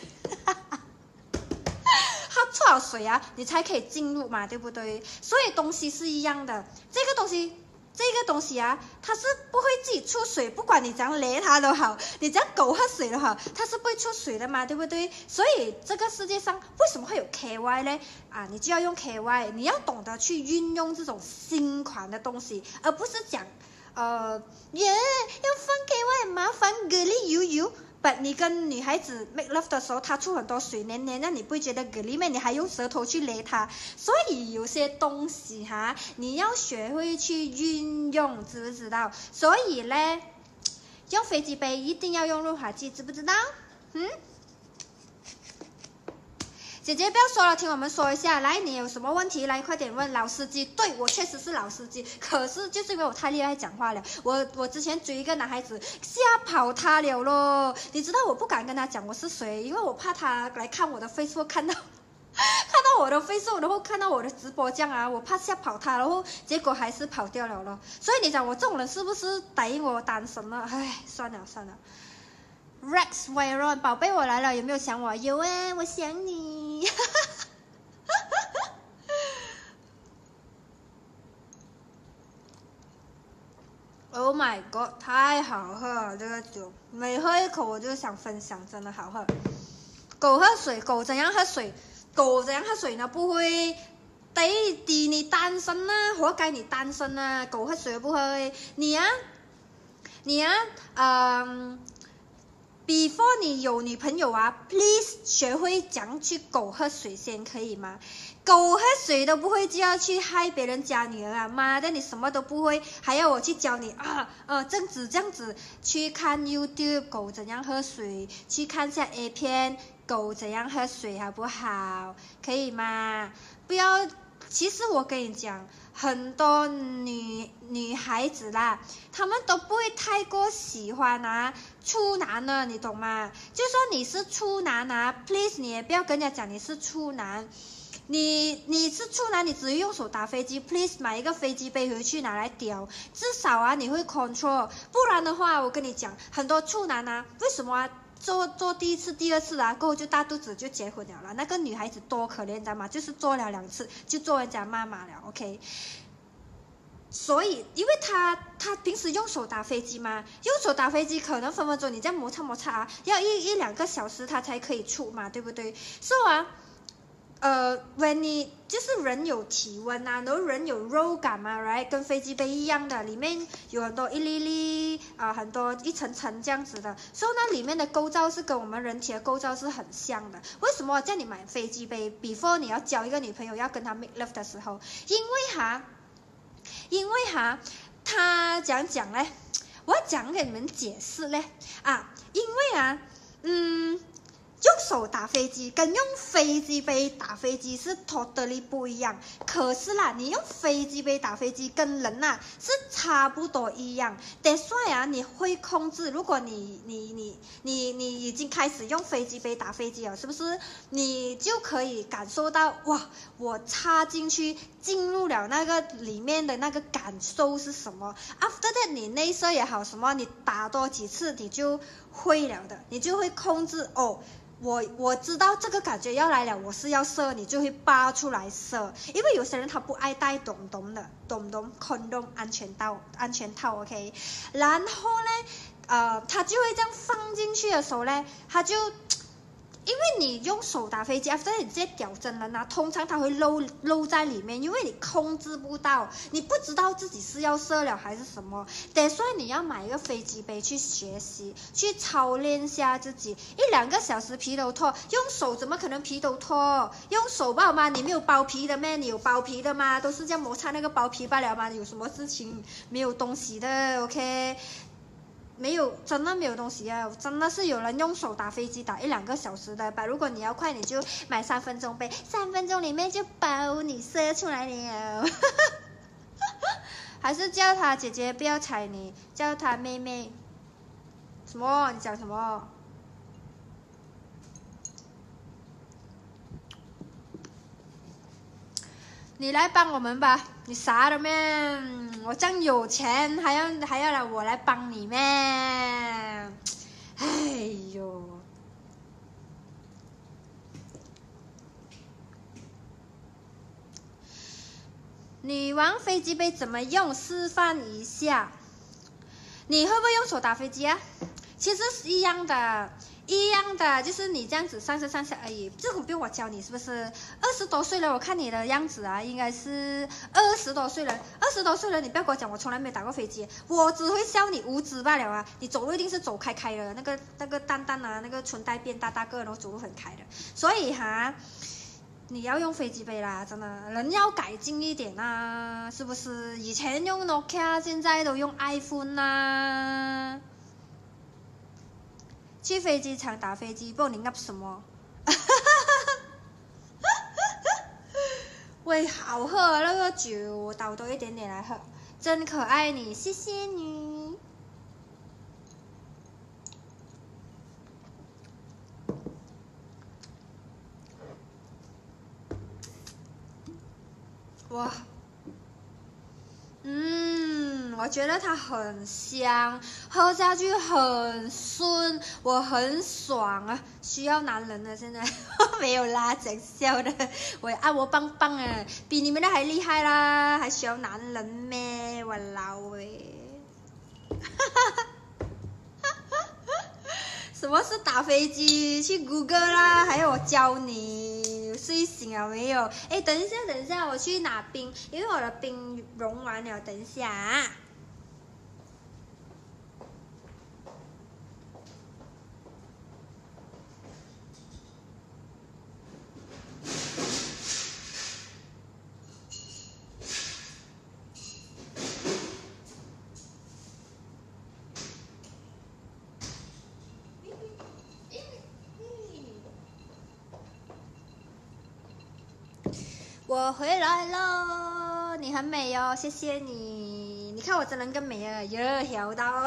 它出了水啊，你才可以进入嘛，对不对？所以东西是一样的，这个东西，这个东西啊，它是不会自己出水，不管你怎样勒它都好，你怎样狗喝水都好，它是不会出水的嘛，对不对？所以这个世界上为什么会有 K Y 呢？啊，你就要用 K Y， 你要懂得去运用这种新款的东西，而不是讲，呃，耶，要放 K Y 很麻烦，蛤蜊油油。But 你跟女孩子 make love 的时候，她出很多水黏黏，那你不会觉得蛤蜊咩？你还用舌头去勒它，所以有些东西哈，你要学会去运用，知不知道？所以呢，用飞机杯一定要用润滑剂，知不知道？嗯？姐姐不要说了，听我们说一下。来，你有什么问题？来，快点问老司机。对，我确实是老司机，可是就是因为我太厉害讲话了。我我之前追一个男孩子，吓跑他了咯。你知道我不敢跟他讲我是谁，因为我怕他来看我的 Facebook， 看到看到我的 Facebook， 然后看到我的直播这样啊，我怕吓跑他，然后结果还是跑掉了咯。所以你讲我这种人是不是等于我单身了？唉，算了算了。Rex Wyron， 宝贝，我来了，有没有想我？有哎，我想你。Oh my god， 太好喝了这个酒，每喝一口我就想分享，真的好喝。狗喝水，狗怎样喝水？狗怎样喝水呢？不会得抵你单身啊，活该你单身啊！狗喝水不会，你啊，你啊，嗯。Before 你有女朋友啊 ，please 学会讲去狗喝水先，可以吗？狗喝水都不会就要去害别人家女儿啊！妈的，你什么都不会，还要我去教你啊？呃，这样子这样子去看 YouTube 狗怎样喝水，去看下 A 片狗怎样喝水，好不好？可以吗？不要，其实我跟你讲。很多女女孩子啦，她们都不会太过喜欢啊处男的，你懂吗？就说你是处男啊 ，please 你也不要跟人家讲你是处男。你你是处男，你只用手打飞机 ，please 买一个飞机杯回去拿来叼，至少啊你会 control， 不然的话我跟你讲，很多处男啊，为什么啊？做做第一次、第二次啊，过后就大肚子就结婚了啦。那个女孩子多可怜，你知道吗？就是做了两次就做人家妈妈了 ，OK。所以，因为他他平时用手打飞机嘛，用手打飞机可能分分钟你这样摩擦摩擦啊，要一一两个小时他才可以出嘛，对不对？所以啊。呃 ，when 你就是人有体温啊，然后人有肉感嘛 ，right， 跟飞机杯一样的，里面有很多一粒粒啊、呃，很多一层层这样子的，所以呢，里面的构造是跟我们人体的构造是很像的。为什么叫你买飞机杯 ？before 你要交一个女朋友要跟她 make love 的时候，因为哈，因为哈，他讲讲嘞，我要讲给你们解释嘞啊，因为啊，嗯。用手打飞机跟用飞机杯打飞机是 totally 不一样，可是啦，你用飞机杯打飞机跟人呐、啊、是差不多一样。但是啊，你会控制，如果你你你你你已经开始用飞机杯打飞机了，是不是？你就可以感受到哇，我插进去进入了那个里面的那个感受是什么 ？After that， 你内射也好什么，你打多几次你就会了的，你就会控制哦。我我知道这个感觉要来了，我是要射，你就会拔出来射。因为有些人他不爱戴懂懂的，懂懂 condom 安全套安全套 ，OK。然后呢，呃，他就会这样放进去的时候呢，他就。因为你用手打飞机 ，after 你直接屌真人啊，通常它会漏漏在里面，因为你控制不到，你不知道自己是要射了还是什么。得所以你要买一个飞机杯去学习，去操练下自己，一两个小时皮都脱，用手怎么可能皮都脱？用手吧吗？你没有包皮的咩？你有包皮的吗？都是这样摩擦那个包皮罢了吗？有什么事情没有东西的 ？OK。没有，真的没有东西啊！真的是有人用手打飞机打一两个小时的吧？如果你要快，你就买三分钟杯，三分钟里面就包你射出来了。还是叫他姐姐不要踩你，叫他妹妹。什么？你讲什么？ 你来帮我们吧，你傻了咩？我这样有钱，还要还要来我来帮你咩？哎呦！女王飞机杯怎么用？示范一下。你会不会用手打飞机啊？其实是一样的。一样的，就是你这样子上下上下而已，这种不用我教你，是不是？二十多岁了，我看你的样子啊，应该是二十多岁了。二十多岁了，你不要跟我讲，我从来没有打过飞机，我只会笑你无知罢了啊！你走路一定是走开开的，那个那个蛋蛋啊，那个唇带变大大个，然后走路很开的。所以哈，你要用飞机杯啦，真的，人要改进一点啊，是不是？以前用 Nokia， 现在都用 iPhone 啦。去飞机场打飞机，不，你噏什么？喂，好喝啊，那个酒，我倒多一点点来喝，真可爱你，谢谢你。哇，嗯，我觉得它很香，喝下去很顺，我很爽啊！需要男人了，现在没有啦，讲笑的，我按摩棒棒啊，比你们的还厉害啦，还需要男人咩？我老喂，什么是打飞机？去 Google 啦，还要我教你？睡醒了没有？哎，等一下，等一下，我去拿冰，因为我的冰融完了，等一下啊。我回来了，你很美哦，谢谢你。你看我真人更美啊，哟，小到。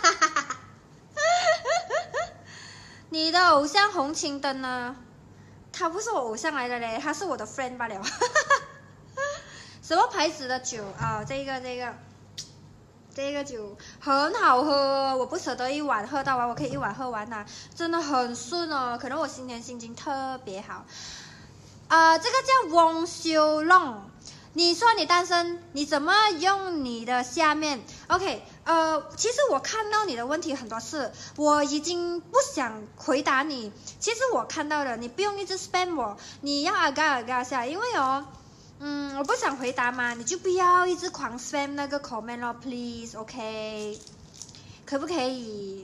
你的偶像红青灯呢？他不是我偶像来的嘞，他是我的 friend 罢了。什么牌子的酒啊？这个这个这个酒很好喝，我不舍得一碗喝到完，我可以一碗喝完呐，真的很顺哦。可能我今天心情特别好。呃，这个叫翁修龙。你说你单身，你怎么用你的下面 ？OK， 呃，其实我看到你的问题很多次，我已经不想回答你。其实我看到了，你不用一直 spam 我，你要啊嘎啊嘎下，因为哦，嗯，我不想回答嘛，你就不要一直狂 spam 那个 comment 咯 ，please，OK， 可不可以？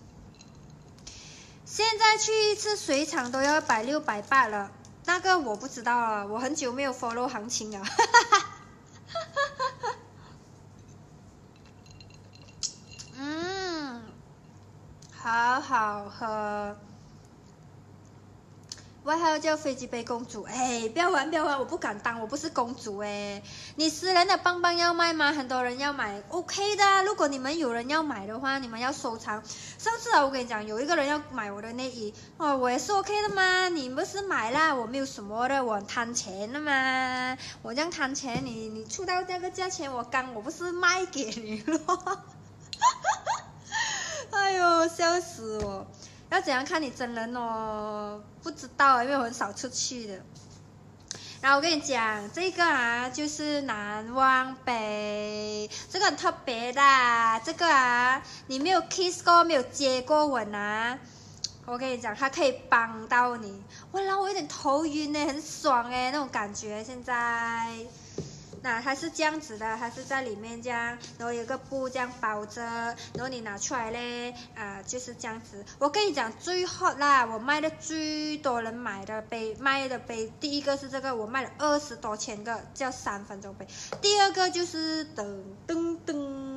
现在去一次水厂都要百六百八了。那个我不知道啊，我很久没有 follow 行情了。嗯，好好喝。我还要叫飞机杯公主，哎，不要玩不要玩，我不敢当，我不是公主哎。你私人的棒棒要卖吗？很多人要买 ，OK 的。如果你们有人要买的话，你们要收藏。上次啊，我跟你讲，有一个人要买我的内衣，哦，我也是 OK 的嘛。你不是买啦，我没有什么的，我很贪钱的嘛。我这样贪钱，你你出到这个价钱，我刚我不是卖给你咯。哎呦，笑死我！要怎样看你真人哦？不知道，因为我很少出去的。然后我跟你讲，这个啊就是难忘杯，这个很特别的。这个啊，你没有 kiss 过，没有接过吻啊，我跟你讲，它可以帮到你。哇啦，我有点头晕呢，很爽哎，那种感觉。现在，那它是这样子的，它是在里面这样，然后有个布这样包着，然后你拿出来嘞，啊、呃，就是这样子。我跟你讲，最 hot 啦，我卖的最多人买的杯，卖的杯，第一个是这个，我卖了二十多千个，叫三分钟杯。第二个就是噔噔噔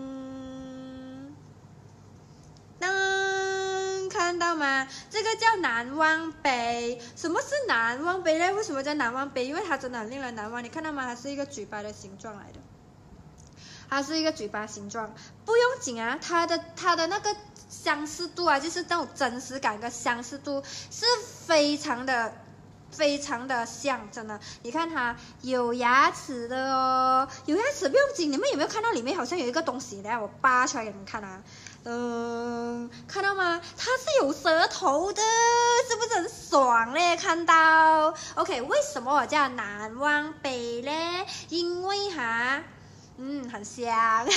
噔，看到吗？这个叫难忘杯。什么是难忘杯呢？为什么叫难忘杯？因为它真的很令人难忘。你看到吗？它是一个嘴巴的形状来的，它是一个嘴巴形状。不用紧啊，它的它的那个相似度啊，就是那种真实感跟相似度是非常的非常的像，真的。你看它有牙齿的哦，有牙齿不用紧。你们有没有看到里面好像有一个东西？等下我扒出来给你们看啊。嗯，看到吗？它是有舌头的，是不是很爽嘞？看到 ？OK， 为什么我叫南汪北嘞？因为哈，嗯，很香。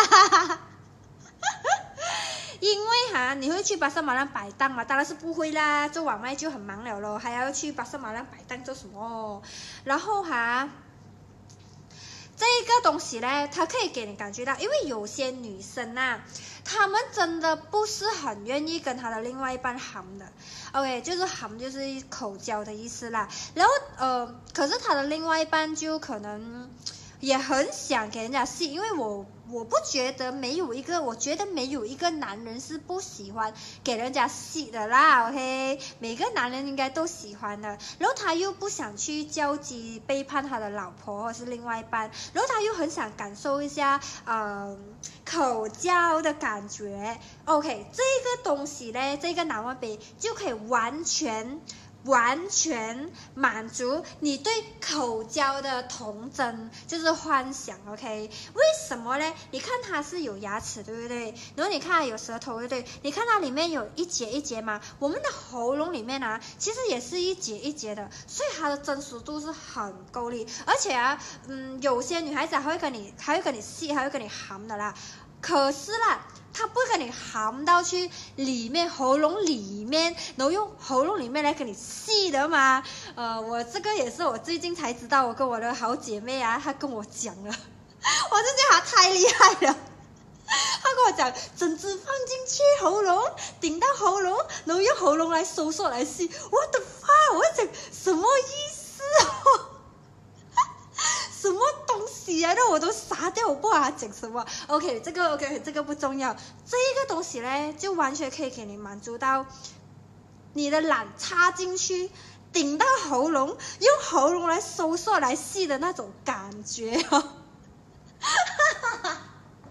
因为哈，你会去巴塞马兰摆档吗？当然是不会啦，做网卖就很忙了咯，还要去巴塞马兰摆档做什么？然后哈，这个东西呢，它可以给你感觉到，因为有些女生啊，她们真的不是很愿意跟她的另外一半含的 ，OK， 就是含就是口交的意思啦。然后呃，可是她的另外一半就可能也很想给人家吸，因为我。我不觉得没有一个，我觉得没有一个男人是不喜欢给人家吸的啦 ，OK， 每个男人应该都喜欢的。然后他又不想去交集背叛他的老婆或是另外一半，然后他又很想感受一下呃口交的感觉 ，OK， 这个东西呢，这个南湾杯就可以完全。完全满足你对口交的童真，就是幻想 ，OK？ 为什么呢？你看它是有牙齿，对不对？然后你看它有舌头，对不对？你看它里面有一节一节嘛，我们的喉咙里面啊，其实也是一节一节的，所以它的真实度是很够力。而且啊，嗯，有些女孩子还会跟你，还会跟你吸，还会跟你含的啦。可是啦，他不跟你含到去里面喉咙里面，然后用喉咙里面来给你吸的嘛。呃，我这个也是我最近才知道，我跟我的好姐妹啊，她跟我讲了，我就觉得她太厉害了。她跟我讲，整支放进去喉咙，顶到喉咙，然后用喉咙来收缩来吸。我的妈！我讲什么意思哦？什么东西啊？那我都傻掉，我不知道他讲什么。OK， 这个 OK， 这个不重要。这个东西呢，就完全可以给你满足到你的懒插进去，顶到喉咙，用喉咙来收缩来吸的那种感觉哦。哇啦，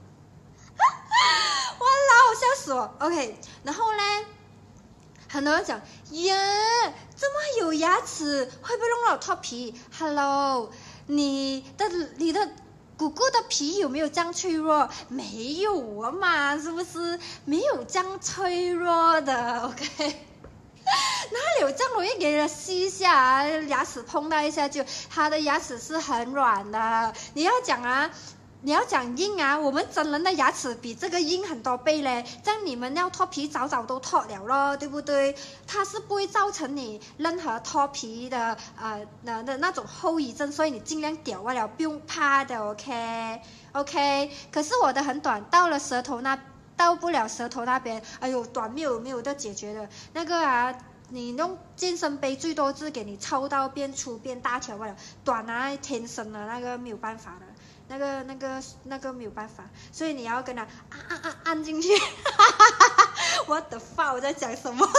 我笑死我。OK， 然后呢，很多人讲，呀，这么有牙齿，会不会弄到脱皮 ？Hello。你的你的骨骨的皮有没有这样脆弱？没有啊嘛，是不是？没有这样脆弱的 ，OK？ 哪里有这样容易给人吸一下、啊？牙齿碰到一下就，他的牙齿是很软的。你要讲啊。你要讲硬啊，我们真人的牙齿比这个硬很多倍嘞，这样你们要脱皮早早都脱了咯，对不对？它是不会造成你任何脱皮的呃的的那种后遗症，所以你尽量屌完了，不用怕的 ，OK OK。可是我的很短，到了舌头那到不了舌头那边，哎呦，短没有没有的解决的那个啊。你用健身杯最多是给你抽到变粗变大条罢了，短啊天生的那个没有办法的。那个、那个、那个没有办法，所以你要跟他按按按按进去。What the fuck？ 我在讲什么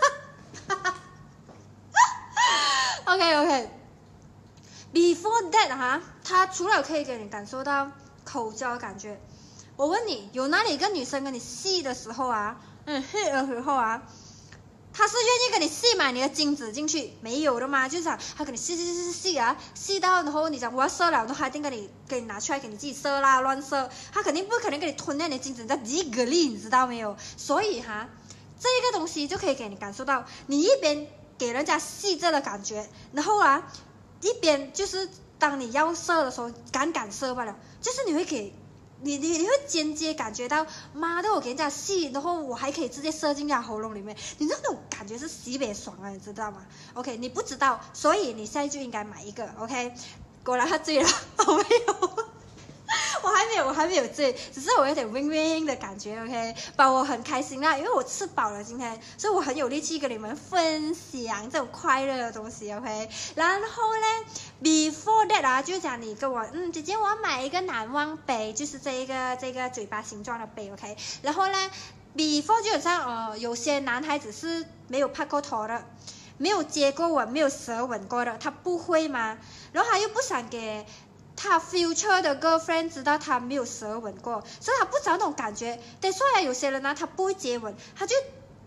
？OK OK。Before that 哈，它除了可以给你感受到口交的感觉，我问你，有哪里一个女生跟你吸的时候啊，嗯，吸的时候啊？他是愿意跟你吸满你的精子进去，没有的嘛？就是讲他跟你吸吸吸吸啊，吸到然后你讲我要射了，然后他一定跟你给你拿出来给你自己射啦，乱射，他肯定不可能给你吞掉你的精子，你在几个力，你知道没有？所以哈，这个东西就可以给你感受到，你一边给人家吸着的感觉，然后啊，一边就是当你要射的时候，敢敢射罢了，就是你会给。你你你会间接感觉到，妈的，我给人家吸，然后我还可以直接射进人家喉咙里面，你知道那种感觉是西北爽啊，你知道吗 ？OK， 你不知道，所以你现在就应该买一个 ，OK？ 果然他醉了，我没有，我还没有，我还没有醉，只是我有点 wing wing 的感觉 ，OK？ 把我很开心啦，因为我吃饱了今天，所以我很有力气跟你们分享这种快乐的东西 ，OK？ 然后呢 ，before that 啊，就讲你跟我，嗯，姐姐我要买一个难忘杯，就是这一个这个嘴巴形状的杯 ，OK？ 然后呢 ，before 就好像呃，有些男孩子是没有拍过拖的。没有接过吻，没有舌吻过的，他不会吗？然后他又不想给他 future 的 girlfriend 知道他没有舌吻过，所以他不知道那种感觉。但虽然有些人呢，他不会接吻，他就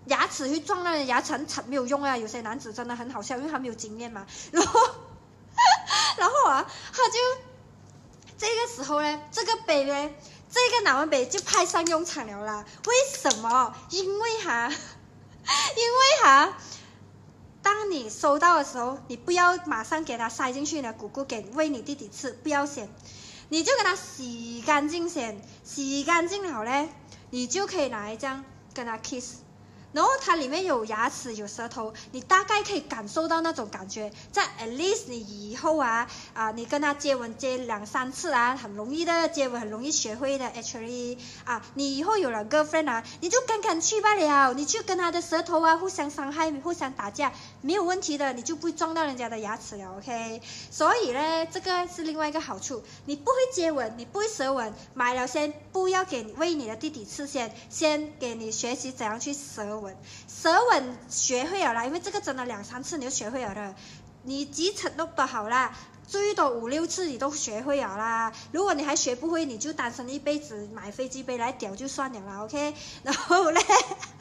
牙齿去撞到人牙齿很惨没有用啊，有些男子真的很好笑，因为他没有经验嘛。然后，然后啊，他就这个时候呢，这个杯呢，这个脑门杯就派上用场了啦。为什么？因为哈，因为哈。当你收到的时候，你不要马上给它塞进去呢，姑姑给喂你弟弟吃，不要先，你就给它洗干净先，洗干净好嘞，你就可以拿来这样跟它 kiss。然后它里面有牙齿有舌头，你大概可以感受到那种感觉。在 at least 你以后啊啊，你跟他接吻接两三次啊，很容易的接吻，很容易学会的。Actually 啊，你以后有了 girlfriend 啊，你就敢敢去罢了，你去跟他的舌头啊互相伤害，互相打架，没有问题的，你就不会撞到人家的牙齿了。OK， 所以呢，这个是另外一个好处。你不会接吻，你不会舌吻，买了先不要给你喂你的弟弟吃先，先给你学习怎样去舌吻。舌吻学会了啦，因为这个真的两三次你就学会了的，你几次都都好啦，最多五六次你都学会了啦。如果你还学不会，你就单身一辈子，买飞机杯来屌就算了啦 ，OK。然后嘞，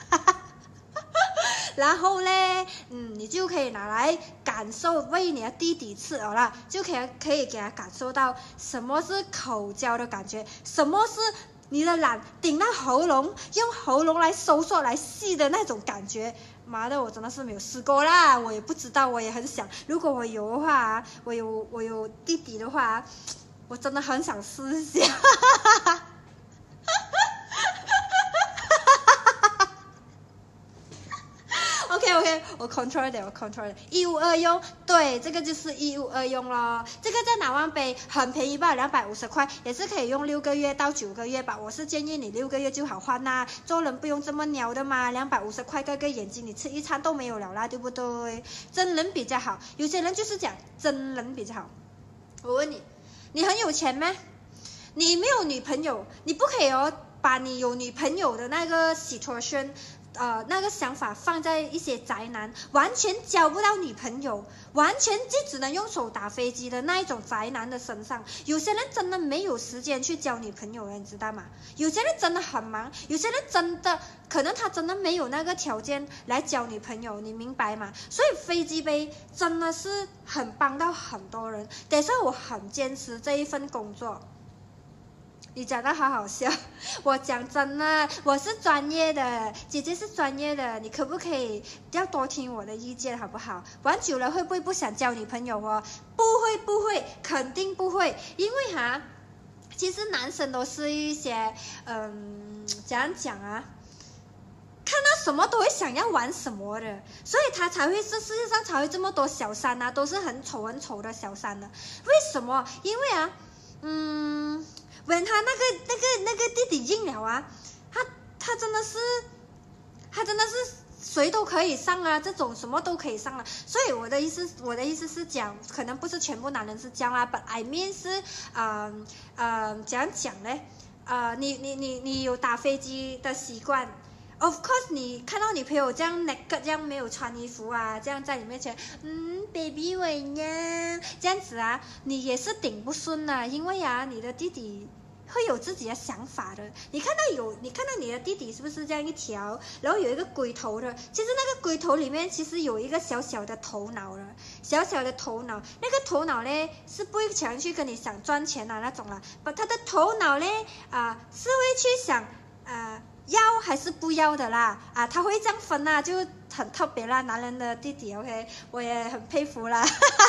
然后嘞，嗯，你就可以拿来感受喂你的弟弟吃了啦，就可以可以给他感受到什么是口交的感觉，什么是。你的懒顶到喉咙，用喉咙来收缩来吸的那种感觉，妈的，我真的是没有试过啦，我也不知道，我也很想，如果我有的话，我有我有弟弟的话，我真的很想试一下。OK OK， 我 control 的，我 control 的，一物二用，对，这个就是一物二用咯。这个在南湾杯很便宜吧，两百五十块，也是可以用六个月到九个月吧。我是建议你六个月就好换啦，做人不用这么鸟的嘛，两百五十块个个眼睛你吃一餐都没有了啦，对不对？真人比较好，有些人就是讲真人比较好。我问你，你很有钱吗？你没有女朋友，你不可以哦，把你有女朋友的那个 situation。呃，那个想法放在一些宅男完全交不到女朋友，完全就只能用手打飞机的那一种宅男的身上。有些人真的没有时间去交女朋友了，你知道吗？有些人真的很忙，有些人真的可能他真的没有那个条件来交女朋友，你明白吗？所以飞机杯真的是很帮到很多人，但是我很坚持这一份工作。你讲的好好笑，我讲真的，我是专业的，姐姐是专业的，你可不可以要多听我的意见好不好？玩久了会不会不想交女朋友哦？不会不会，肯定不会，因为哈，其实男生都是一些，嗯，怎样讲啊？看到什么都会想要玩什么的，所以他才会是世界上才会这么多小三啊，都是很丑很丑的小三的。为什么？因为啊，嗯。when 他那个那个那个弟弟硬了啊，他他真的是，他真的是谁都可以上啊，这种什么都可以上啊。所以我的意思，我的意思是讲，可能不是全部男人是这样啊 ，but I mean 是，嗯嗯，怎样讲呢？呃，你你你你有打飞机的习惯。Of course， 你看到女朋友这样 naked 这样没有穿衣服啊，这样在你面前，嗯 ，baby 我呀，这样子啊，你也是顶不顺的，因为啊，你的弟弟会有自己的想法的。你看到有，你看到你的弟弟是不是这样一条，然后有一个龟头的，其实那个龟头里面其实有一个小小的头脑的，小小的头脑，那个头脑呢是不会想去跟你想赚钱啊那种啦，把他的头脑呢啊、呃、是会去想啊。呃要还是不要的啦，啊，他会这样分啦，就很特别啦，男人的弟弟 ，OK， 我也很佩服啦。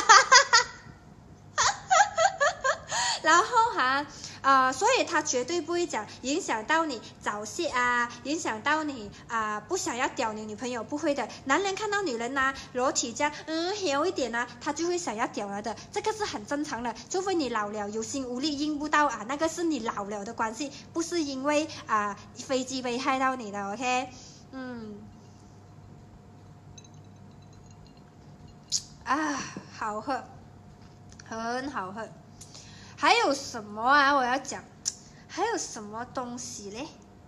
然后哈，呃，所以他绝对不会讲影响到你早泄啊，影响到你啊、呃、不想要屌你女朋友，不会的。男人看到女人呐、啊、裸体这样，嗯，小一点啊，他就会想要屌了的，这个是很正常的。除非你老了有心无力硬不到啊，那个是你老了的关系，不是因为啊、呃、飞机杯害到你的 ，OK， 嗯，啊，好喝，很好喝。还有什么啊？我要讲，还有什么东西嘞？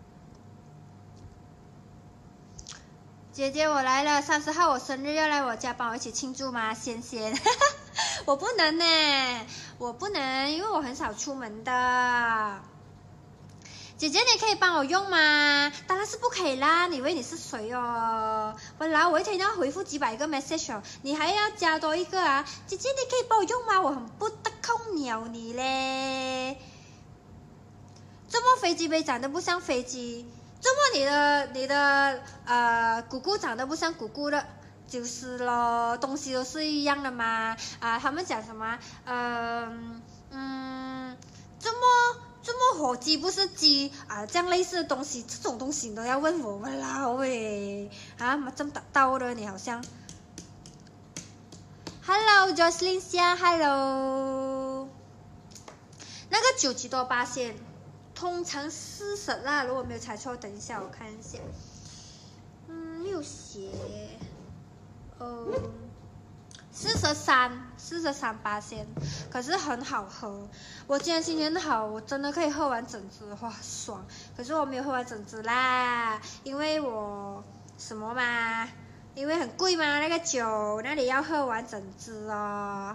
姐姐，我来了，三十号我生日，要来我家帮我一起庆祝吗？仙仙，我不能呢，我不能，因为我很少出门的。 姐姐，你可以帮我用吗？当然是不可以啦，你以为你是谁哦？我老我一天要回复几百个 message 哦，你还要加多一个啊？姐姐，你可以帮我用吗？我很不得空鸟你嘞。怎么飞机杯长得不像飞机？怎么你的你的呃姑姑长得不像姑姑的？就是咯，东西都是一样的嘛。啊，他们讲什么？嗯嗯，怎么怎么火鸡不是鸡啊？这样类似的东西，这种东西你都要问我们啦喂！啊，这么打到的你好像。Hello Jocelyn 虾 ，Hello。那个九几多八仙？通常四十啦，如果没有猜错，等一下我看一下。嗯，没有写。嗯，四十三，四十三八仙，可是很好喝。我今天心情很好，我真的可以喝完整支，哇，爽！可是我没有喝完整支啦，因为我什么嘛？因为很贵嘛，那个酒那里要喝完整支哦。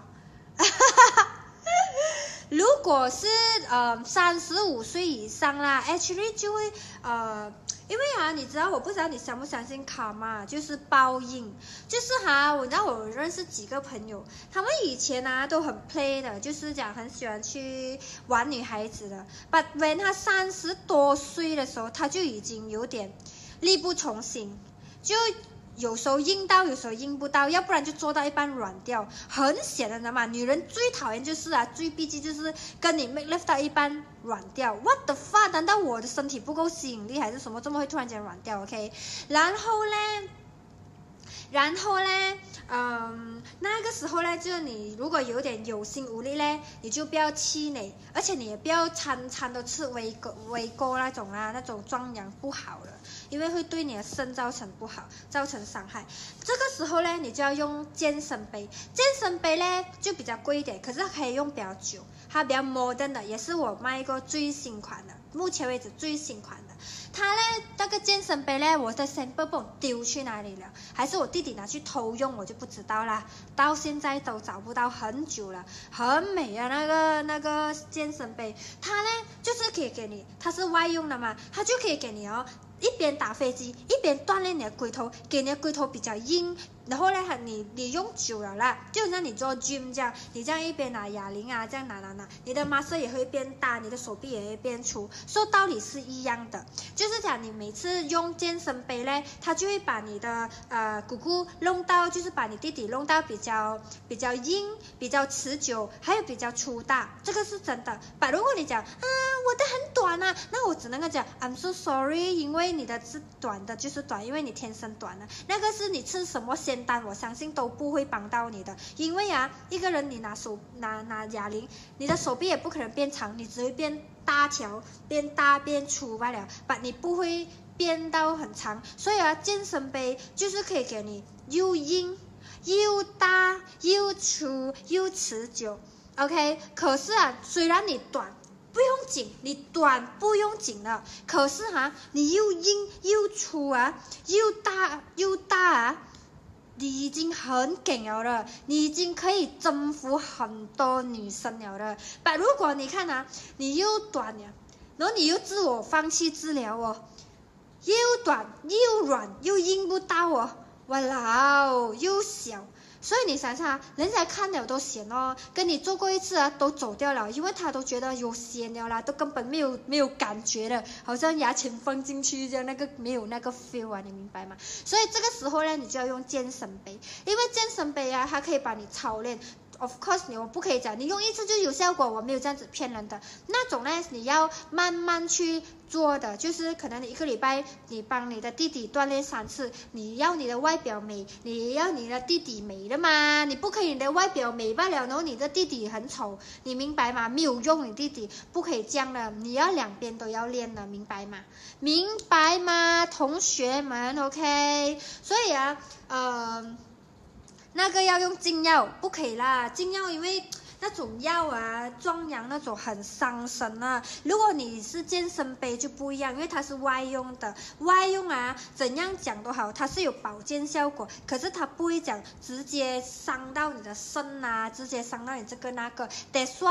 如果是呃三十五岁以上啦 ，actually 就会呃，因为啊，你知道我不知道你相不相信卡嘛，就是报应，就是哈，我知道我认识几个朋友，他们以前啊都很 play 的，就是讲很喜欢去玩女孩子的 ，but when 他三十多岁的时候，他就已经有点力不从心，就。有时候硬到，有时候硬不到，要不然就做到一半软掉，很显的嘛。女人最讨厌就是啊，最避忌就是跟你 make love 到一半软掉。What the fuck？ 难道我的身体不够吸引力，还是什么？这么会突然间软掉 ？OK？ 然后呢？然后呢，嗯，那个时候呢，就是你如果有点有心无力呢，你就不要气馁，而且你也不要餐餐都吃微锅微锅那种啊，那种壮阳不好的，因为会对你的肾造成不好，造成伤害。这个时候呢，你就要用健身杯，健身杯呢就比较贵一点，可是它可以用比较久，它比较 modern 的，也是我卖过最新款的，目前为止最新款的。它呢，那个健身杯呢，我的 sample 不懂丢去哪里了，还是我弟弟拿去偷用，我就不知道啦。到现在都找不到，很久了，很美啊，那个那个健身杯，它呢就是可以给你，它是外用的嘛，它就可以给你哦。一边打飞机一边锻炼你的龟头，给你的龟头比较硬，然后呢，你你用久了啦，就像你做 gym 这样，你这样一边拿哑铃啊，这样拿拿拿，你的 muscle 也会变大，你的手臂也会变粗，所以道理是一样的，就是讲你每次用健身杯呢，它就会把你的呃姑姑弄到，就是把你弟弟弄到比较比较硬，比较持久，还有比较粗大，这个是真的。把如果你讲啊我的很短啊，那我只能够讲 I'm so sorry， 因为你的是短的，就是短，因为你天生短了。那个是你吃什么仙丹，我相信都不会帮到你的。因为啊，一个人你拿手拿拿哑铃，你的手臂也不可能变长，你只会变大条，变大变粗罢了，把你不会变到很长。所以啊，健身杯就是可以给你又硬又大又粗又持久。OK， 可是啊，虽然你短。不用紧，你短不用紧了。可是哈、啊，你又硬又粗啊，又大又大啊，你已经很劲了了，你已经可以征服很多女生了了。但如果你看啊，你又短了，然后你又自我放弃治疗哦，又短又软又硬不到哦，哇啦，又小。所以你想想啊，人家看了都嫌哦，跟你做过一次啊，都走掉了，因为他都觉得有嫌了啦，都根本没有没有感觉的，好像牙签放进去这样，那个没有那个 feel 啊，你明白吗？所以这个时候呢，你就要用健身杯，因为健身杯啊，它可以把你操练。Of course， 你我不可以讲，你用一次就有效果，我没有这样子骗人的。那种呢，你要慢慢去做的，就是可能你一个礼拜你帮你的弟弟锻炼三次，你要你的外表美，你要你的弟弟美的嘛，你不可以你的外表美罢了，然后你的弟弟很丑，你明白吗？没有用，你弟弟不可以这样的，你要两边都要练的，明白吗？明白吗，同学们 ？OK， 所以啊，呃。那个要用禁药，不可以啦，禁药因为那种药啊，壮阳那种很伤身啊。如果你是健身杯就不一样，因为它是外用的，外用啊，怎样讲都好，它是有保健效果，可是它不会讲直接伤到你的肾啊，直接伤到你这个那个。That's why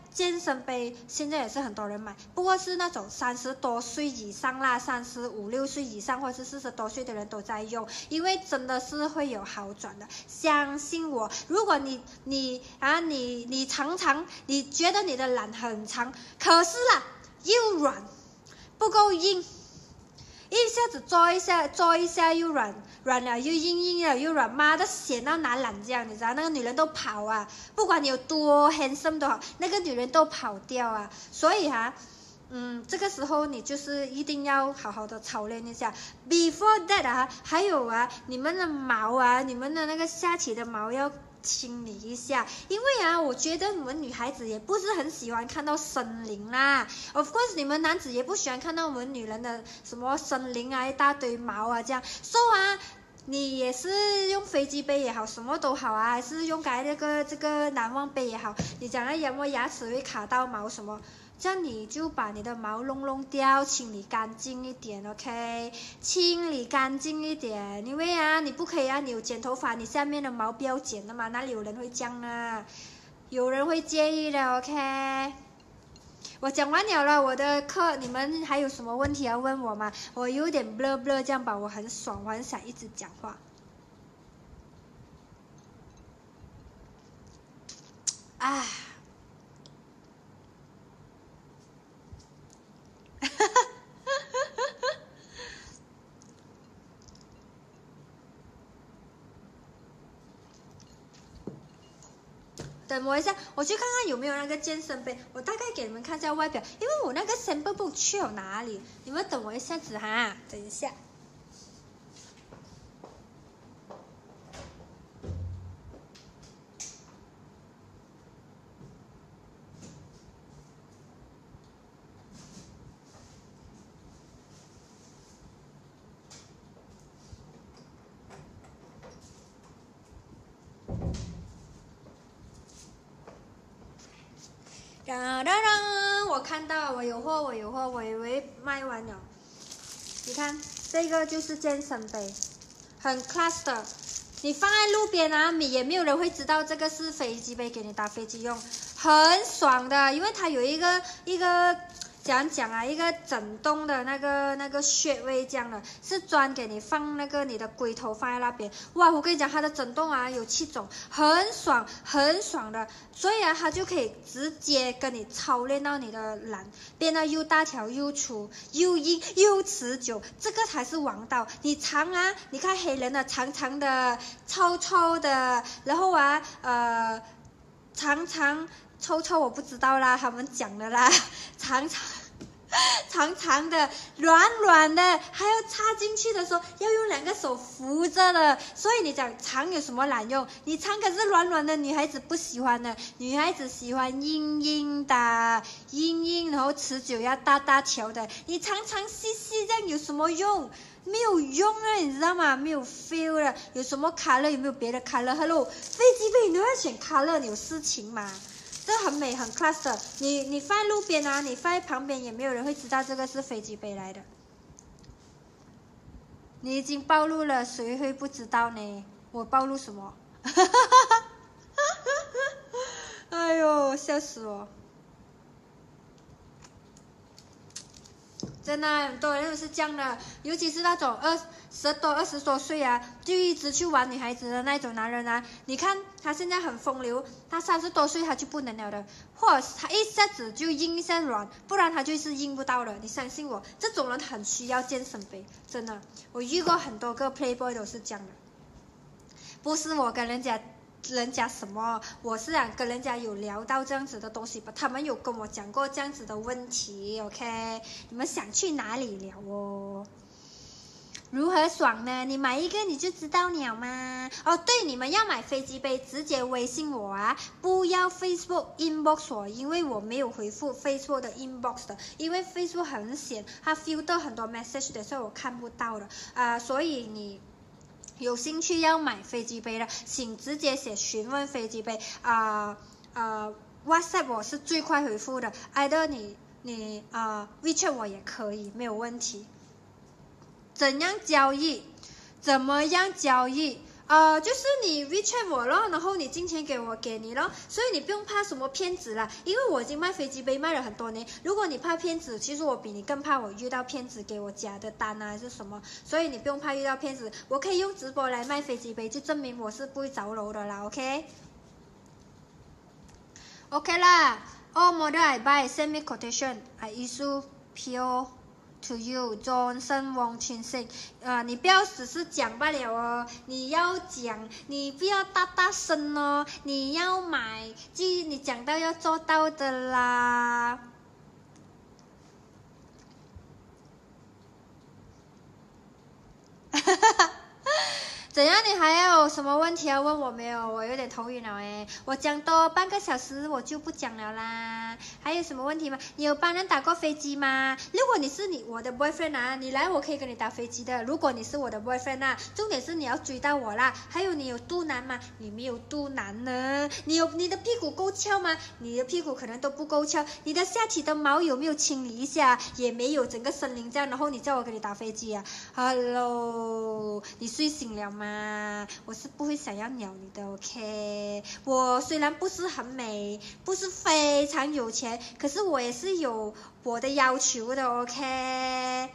健身杯现在也是很多人买，不过是那种三十多岁以上啦，三十五六岁以上或是四十多岁的人都在用，因为真的是会有好转的，相信我。如果你你啊你你常常你觉得你的懒很长，可是啦又软不够硬，一下子做一下做一下又软。软了又硬，硬了又软，妈的闲到拿懒这样，你知道那个女人都跑啊，不管你有多 handsome 都好，那个女人都跑掉啊。所以哈、啊，嗯，这个时候你就是一定要好好的操练一下。Before that 啊，还有啊，你们的毛啊，你们的那个下体的毛要清理一下，因为啊，我觉得你们女孩子也不是很喜欢看到森林啦。Of course， 你们男子也不喜欢看到我们女人的什么森林啊，一大堆毛啊这样。So 啊。你也是用飞机杯也好，什么都好啊，还是用改那个这个难忘杯也好，你讲那因为牙齿会卡到毛什么，这样你就把你的毛弄弄掉，清理干净一点 ，OK？ 清理干净一点，因为啊，你不可以啊，你有剪头发，你下面的毛不要剪的嘛，哪里有人会这样啊？有人会介意的 ，OK？我讲完了了，我的课你们还有什么问题要问我吗？我有点 blur blur 这样吧，我很爽，我很想一直讲话。啊，等我一下，我去看看有没有那个健身杯，我大概给你们看一下外表，因为我那个 sample book 去了哪里？你们等我一下子哈，等一下。当当当！我看到，我有货，我有货，我以为卖完了。你看，这个就是健身杯，很 class 的。你放在路边啊，你也没有人会知道这个是飞机杯，给你打飞机用，很爽的，因为它有一个一个。怎样讲啊？一个整栋的那个那个穴位这样的，是专给你放那个你的龟头放在那边。哇，我跟你讲，它的整栋啊有七种，很爽很爽的，所以啊，它就可以直接跟你操练到你的懒，变得又大条又粗又硬又持久，这个才是王道。你长啊，你看黑人的长长的、粗粗的，然后啊呃长长。臭臭我不知道啦，他们讲的啦，长长长长的、软软的，还要插进去的时候要用两个手扶着的。所以你讲长有什么懒用？你长可是软软的，女孩子不喜欢的，女孩子喜欢硬硬的、硬硬，然后持久要大大条的。你长长细细这样有什么用？没有用啊，你知道吗？没有 feel 了。有什么 color？ 有没有别的 color？Hello， 飞机杯你都要选 color， 你有事情吗？这很美很 class 的，你你放在路边啊，你放在旁边也没有人会知道这个是飞机杯来的。你已经暴露了，谁会不知道呢？我暴露什么？哎呦，笑死我！真的，很多人都是这样的，尤其是那种二十多、二十多岁啊，就一直去玩女孩子的那种男人啊。你看他现在很风流，他三十多岁他就不能了的，或者他一下子就硬一下软，不然他就是硬不到了。你相信我，这种人很需要健身杯，真的。我遇过很多个 playboy 都是这样的，不是我跟人家。人家什么？我是想跟人家有聊到这样子的东西吧，他们有跟我讲过这样子的问题 ，OK？ 你们想去哪里聊哦？如何爽呢？你买一个你就知道了吗？哦，对，你们要买飞机杯，直接微信我啊，不要 Facebook inbox 我，因为我没有回复 Facebook 的 inbox 的，因为 Facebook 很闲，它 filter 很多 message 的，所以我看不到的啊、呃，所以你。有兴趣要买飞机杯的，请直接写询问飞机杯啊呃, 呃 WhatsApp 我是最快回复的 ，either 你你啊、呃、WeChat 我也可以，没有问题。怎样交易？怎么样交易呃，就是你 WeChat 我咯，然后你金钱给我给你咯，所以你不用怕什么骗子啦，因为我已经卖飞机杯卖了很多年。如果你怕骗子，其实我比你更怕我遇到骗子给我假的单啊还是什么，所以你不用怕遇到骗子，我可以用直播来卖飞机杯，就证明我是不会着楼的啦 ，OK？OK、OK? OK 啦 ，All model I buy send me quotation, I issue P O。To you, Johnson Wong Chin Sing， 呃，你不要只是讲罢了哦，你要讲，你不要大大声哦，你要买，就你讲到要做到的啦。怎样？你还有什么问题要问我没有？我有点头晕了诶，我讲多半个小时我就不讲了啦。还有什么问题吗？你有帮人打过飞机吗？如果你是你我的 boyfriend 啊，你来我可以跟你打飞机的。如果你是我的 boyfriend 啊，重点是你要追到我啦。还有你有肚腩吗？你没有肚腩呢。你有你的屁股够翘吗？你的屁股可能都不够翘。你的下体的毛有没有清理一下？也没有，整个森林这样。然后你叫我跟你打飞机啊 ？Hello， 你睡醒了吗？我是不会想要鸟你的 ，OK？ 我虽然不是很美，不是非常有钱，可是我也是有我的要求的 ，OK？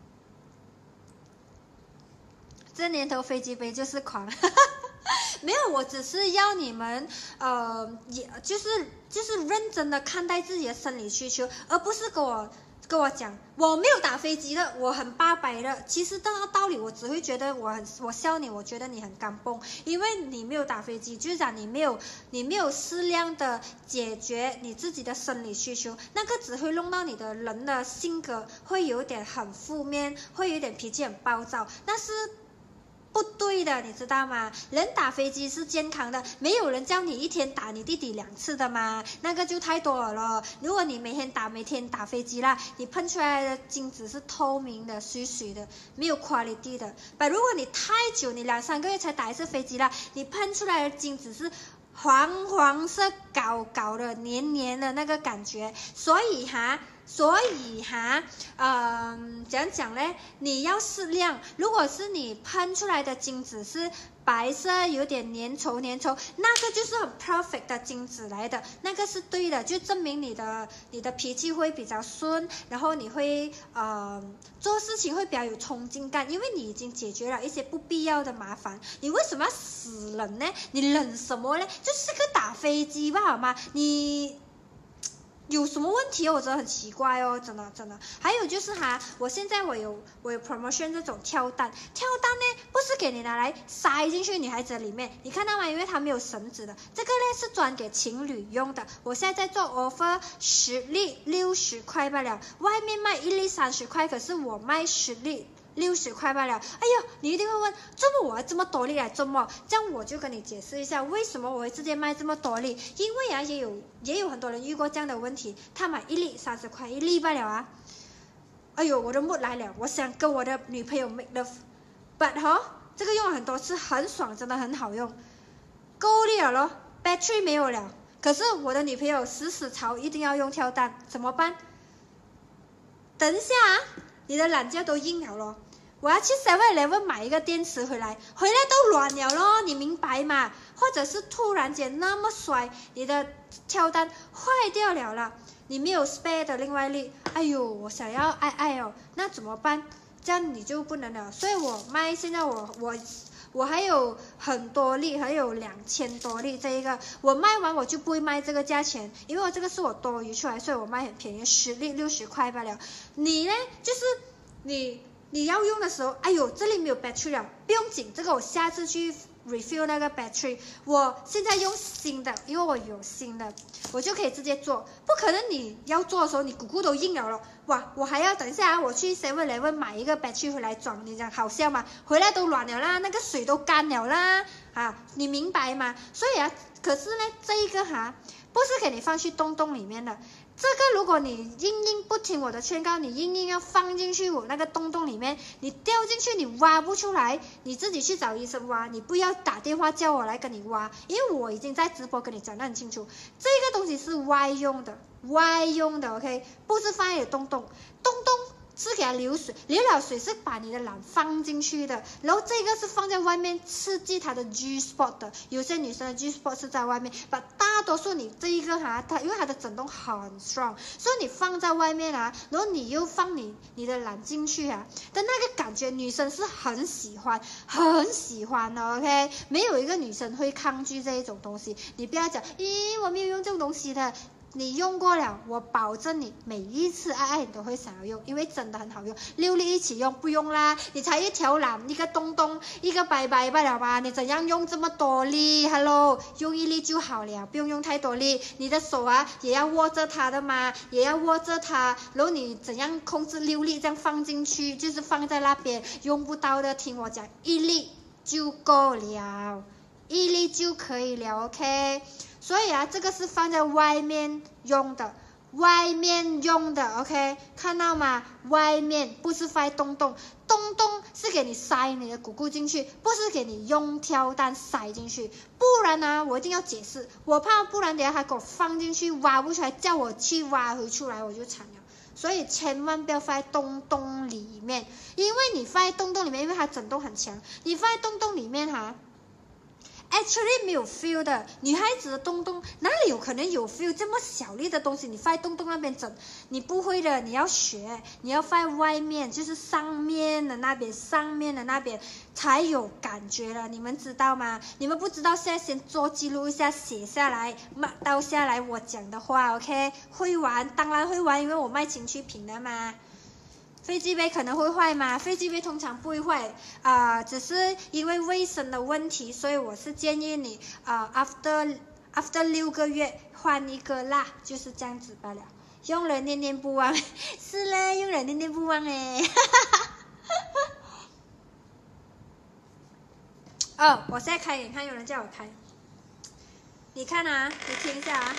这年头飞机杯就是狂，没有，我只是要你们，呃，也就是就是认真的看待自己的生理需求，而不是跟我。跟我讲，我没有打飞机的，我很八百的。其实这个道理，我只会觉得我很，我笑你，我觉得你很干蹦，因为你没有打飞机，就是讲你没有，你没有适量的解决你自己的生理需求，那个只会弄到你的人的性格会有点很负面，会有点脾气很暴躁，那是不对的，你知道吗？人打飞机是健康的，没有人叫你一天打你弟弟两次的嘛，那个就太多了。如果你每天打每天打飞机啦，你喷出来的精子是透明的、水水的，没有 quality 的。但如果你太久，你两三个月才打一次飞机啦，你喷出来的精子是黄黄色、搞搞的、黏黏的那个感觉，所以哈。所以哈，嗯，怎样讲呢？你要适量。如果是你喷出来的精子是白色，有点粘稠粘稠，那个就是很 perfect 的精子来的，那个是对的，就证明你的你的脾气会比较顺，然后你会呃做事情会比较有冲劲感，因为你已经解决了一些不必要的麻烦。你为什么要死忍呢？你忍什么呢？就是个打飞机吧，好吗？你。有什么问题哦？我真的很奇怪哦，真的真的。还有就是哈，我现在我有我有 promotion 这种跳蛋，跳蛋呢不是给你拿来塞进去女孩子里面，你看到吗？因为它没有绳子的，这个呢是专给情侣用的。我现在在做 offer， 十粒六十块罢了，外面卖一粒三十块，可是我卖十粒。六十块罢了。哎呦，你一定会问，怎么我要这么多粒来做么？这样我就跟你解释一下，为什么我会直接卖这么多粒？因为啊，也有也有很多人遇过这样的问题，他买一粒三十块一粒罢了啊。哎呦，我的 mood 来了，我想跟我的女朋友 make love，but 哈，这个用了很多次，很爽，真的很好用，够力了咯 ，battery 没有了。可是我的女朋友死死吵，一定要用跳蛋，怎么办？等一下啊，你的懒觉都硬了咯。我要去 seven eleven 买一个电池回来，回来都软了咯，你明白吗？或者是突然间那么衰，你的跳蛋坏掉了啦，你没有 spare 的另外一粒，哎呦，我想要爱爱哦，那怎么办？这样你就不能了。所以我卖，现在我我我还有很多粒，还有两千多粒，这一个我卖完我就不会卖这个价钱，因为我这个是我多余出来，所以我卖很便宜，十粒六十块罢了。你呢？就是你。你要用的时候，哎呦，这里没有 battery 了，不用紧，这个我下次去 refill 那个 battery。我现在用新的，因为我有新的，我就可以直接做。不可能你要做的时候，你骨骨都硬了了，哇！我还要等一下啊，我去 seven eleven 买一个 battery 回来装，你讲好笑吗？回来都软了啦，那个水都干了啦，啊，你明白吗？所以啊，可是呢，这一个哈，不是给你放去洞洞里面的。这个如果你硬硬不听我的劝告，你硬硬要放进去我那个洞洞里面，你掉进去你挖不出来，你自己去找医生挖，你不要打电话叫我来跟你挖，因为我已经在直播跟你讲得很清楚，这个东西是外用的，外用的 OK， 不是放在洞洞，洞洞是给它流水，流了水是把你的卵放进去的，然后这个是放在外面刺激它的 G spot 的，有些女生的 G spot 是在外面，把大多数你这一个哈，它因为它的震动很 strong， 所以你放在外面啊，然后你又放你你的卵进去啊，的那个感觉女生是很喜欢，很喜欢的 ，OK， 没有一个女生会抗拒这一种东西，你不要讲，咦，我没有用这种东西的。你用过了，我保证你每一次爱爱你都会想要用，因为真的很好用。六粒一起用不用啦，你才一条卵，一个东东，一个白白罢了吧？你怎样用这么多粒 ？Hello， 用一粒就好了，不用用太多粒。你的手啊也要握着它的嘛，也要握着它。然后你怎样控制六粒这样放进去，就是放在那边用不到的，听我讲，一粒就够了，一粒就可以了 ，OK。所以啊，这个是放在外面用的，外面用的 ，OK， 看到吗？外面不是放在洞洞，洞洞是给你塞你的骨骨进去，不是给你用跳蛋塞进去。不然呢、啊，我一定要解释，我怕不然等下他给我放进去挖不出来，叫我去挖回出来，我就惨了。所以千万不要放在洞洞里面，因为你放在洞洞里面，因为它震动很强，你放在洞洞里面哈。Actually 没有 feel 的，女孩子的洞洞哪里有可能有 feel？ 这么小粒的东西，你放在洞洞那边整，你不会的，你要学，你要放在外面，就是上面的那边，上面的那边才有感觉了，你们知道吗？你们不知道，现在先做记录一下，写下来，到下来我讲的话 ，OK？ 会玩，当然会玩，因为我卖情趣品的嘛。飞机杯可能会坏吗？飞机杯通常不会坏，啊、呃，只是因为卫生的问题，所以我是建议你啊、呃、，after after 六个月换一个啦，就是这样子罢了。用了念念不忘，是嘞，用了念念不忘哎。哦，我现在开，你看有人叫我开，你看啊，你听一下啊，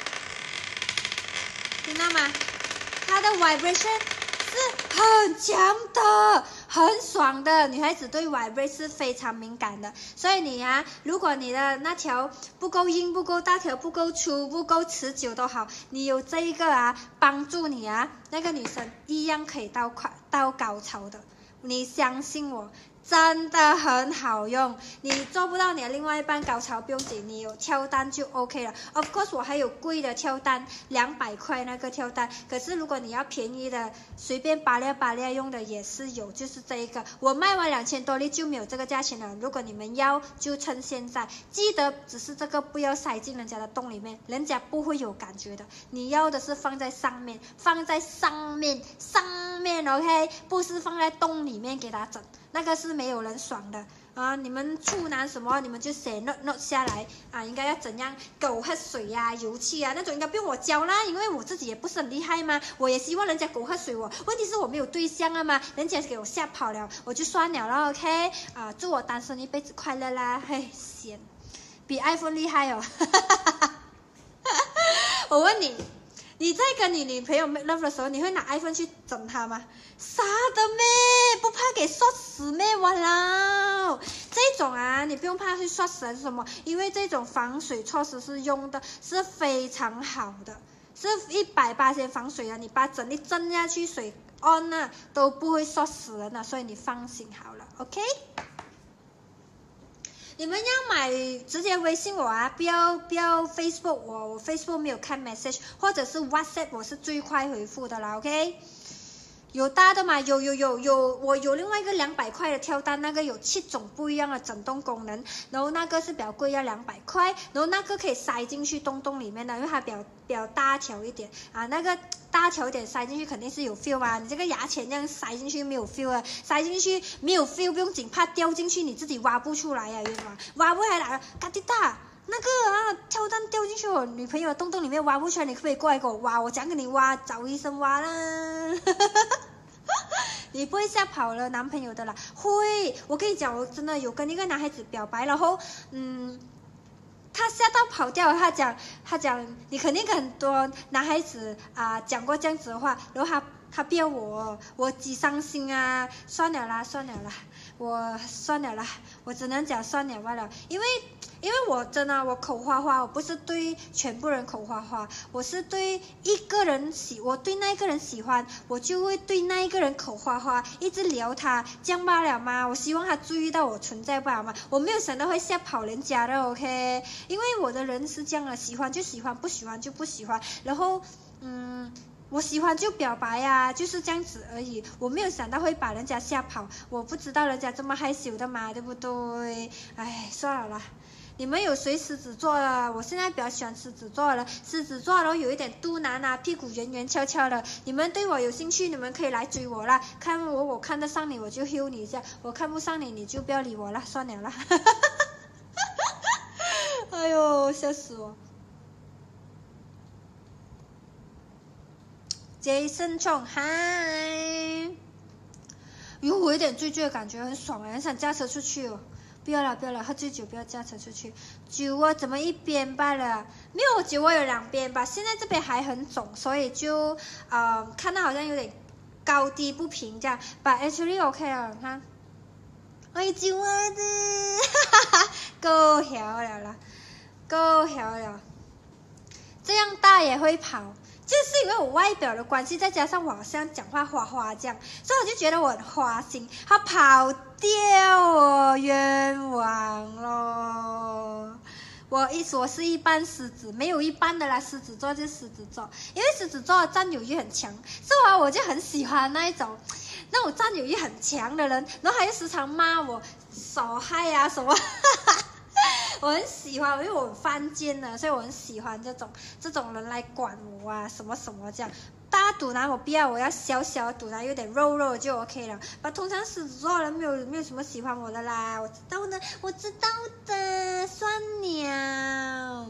听到吗？它的 vibration。是很强的，很爽的。女孩子对 vibrate 是非常敏感的，所以你啊，如果你的那条不够硬、不够大条、不够粗、不够持久都好，你有这一个啊，帮助你啊，那个女生一样可以到快到高潮的。你相信我。真的很好用，你做不到你的另外一半高潮不用紧，你有跳蛋就 OK 了。Of course 我还有贵的跳蛋，两百块那个跳蛋，可是如果你要便宜的，随便拔料拔料用的也是有，就是这一个，我卖完两千多粒就没有这个价钱了。如果你们要就趁现在，记得只是这个不要塞进人家的洞里面，人家不会有感觉的。你要的是放在上面，放在上面上面 OK， 不是放在洞里面给他整。那个是没有人爽的啊！你们处男什么，你们就写 note note 下来啊，应该要怎样狗喝水啊、油气啊那种，应该不用我教啦，因为我自己也不是很厉害嘛。我也希望人家狗喝水我，问题是我没有对象啊嘛，人家给我吓跑了，我就算了了 ，OK 啊，祝我单身一辈子快乐啦！嘿，闲，比 iPhone 厉害哦！我问你。你在跟你女朋友 make love 的时候，你会拿 iPhone 去整她吗？傻的咩，不怕给摔死咩？哇啦，这种啊，你不用怕去摔死还是什么，因为这种防水措施是用的是非常好的，是一百八十防水的，你把整粒震下去，水 on 啊都不会摔死人的，所以你放心好了 ，OK？你们要买直接微信我啊，不要不要 Facebook 我，我 Facebook 没有看 message， 或者是 WhatsApp 我是最快回复的啦 ，OK？ 有大的吗？有有有有，我有另外一个两百块的跳蛋，那个有七种不一样的震动功能，然后那个是比较贵，要两百块，然后那个可以塞进去洞洞里面的，因为它比较比较大条一点啊，那个大条一点塞进去肯定是有 feel 啊，你这个牙签这样塞进去没有 feel 啊，塞进去没有 feel， 不用紧，怕掉进去你自己挖不出来啊，冤枉，挖不回来了，嘎滴大。那个啊，跳蛋掉进去我女朋友的洞洞里面挖不出来，你可不可以过来给我挖？我讲给你挖，找医生挖啦。你不会吓跑了男朋友的啦？会，我跟你讲，我真的有跟一个男孩子表白，然后嗯，他吓到跑掉了。他讲，他讲，你肯定跟很多男孩子啊、呃、讲过这样子的话，然后他他不要我，我几伤心啊！算了啦，算了啦，我算了啦，我只能讲算了罢了，因为。 因为我真的我口花花，我不是对全部人口花花，我是对一个人喜，我对那一个人喜欢，我就会对那一个人口花花，一直聊他，这样罢了吗？我希望他注意到我存在罢了吗？我没有想到会吓跑人家的 ，OK？ 因为我的人是这样的，喜欢就喜欢，不喜欢就不喜欢，然后嗯。我喜欢就表白呀、啊，就是这样子而已。我没有想到会把人家吓跑，我不知道人家这么害羞的嘛，对不对？哎，算了啦。你们有谁狮子座的？我现在比较喜欢狮子座了。狮子座然后有一点肚腩啊，屁股圆圆翘翘的。你们对我有兴趣，你们可以来追我啦。看我，我看得上你，我就 Q 你一下；我看不上你，你就不要理我了，算了啦。哎呦，笑死我！ Jason Chong， 嗨！哟，我有点醉醉的感觉，很爽哎，很想驾车出去哦。不要了，不要了，喝醉酒不要驾车出去。酒窝怎么一边罢了？没有，酒窝有两边吧。现在这边还很肿，所以就呃看到好像有点高低不平这样。But actually OK 了，你看。哎，酒窝的，哈哈，够好了啦，够好了。这样大也会跑。 就是因为我外表的关系，再加上我好像讲话花花这样，所以我就觉得我很花心。他跑掉哦，冤枉咯！我一我是一般狮子，没有一般的啦，狮子座就狮子座，因为狮子座的占有欲很强，所以啊，我就很喜欢那一种那种占有欲很强的人，然后还时常骂我手害啊什么。我很喜欢，因为我很犯贱的，所以我很喜欢这种这种人来管我啊，什么什么这样。大肚腩我不要，我要小小的肚腩，有点肉肉就 OK 了。把通常狮子座人没有没有什么喜欢我的啦，我知道的，我知道的，算了。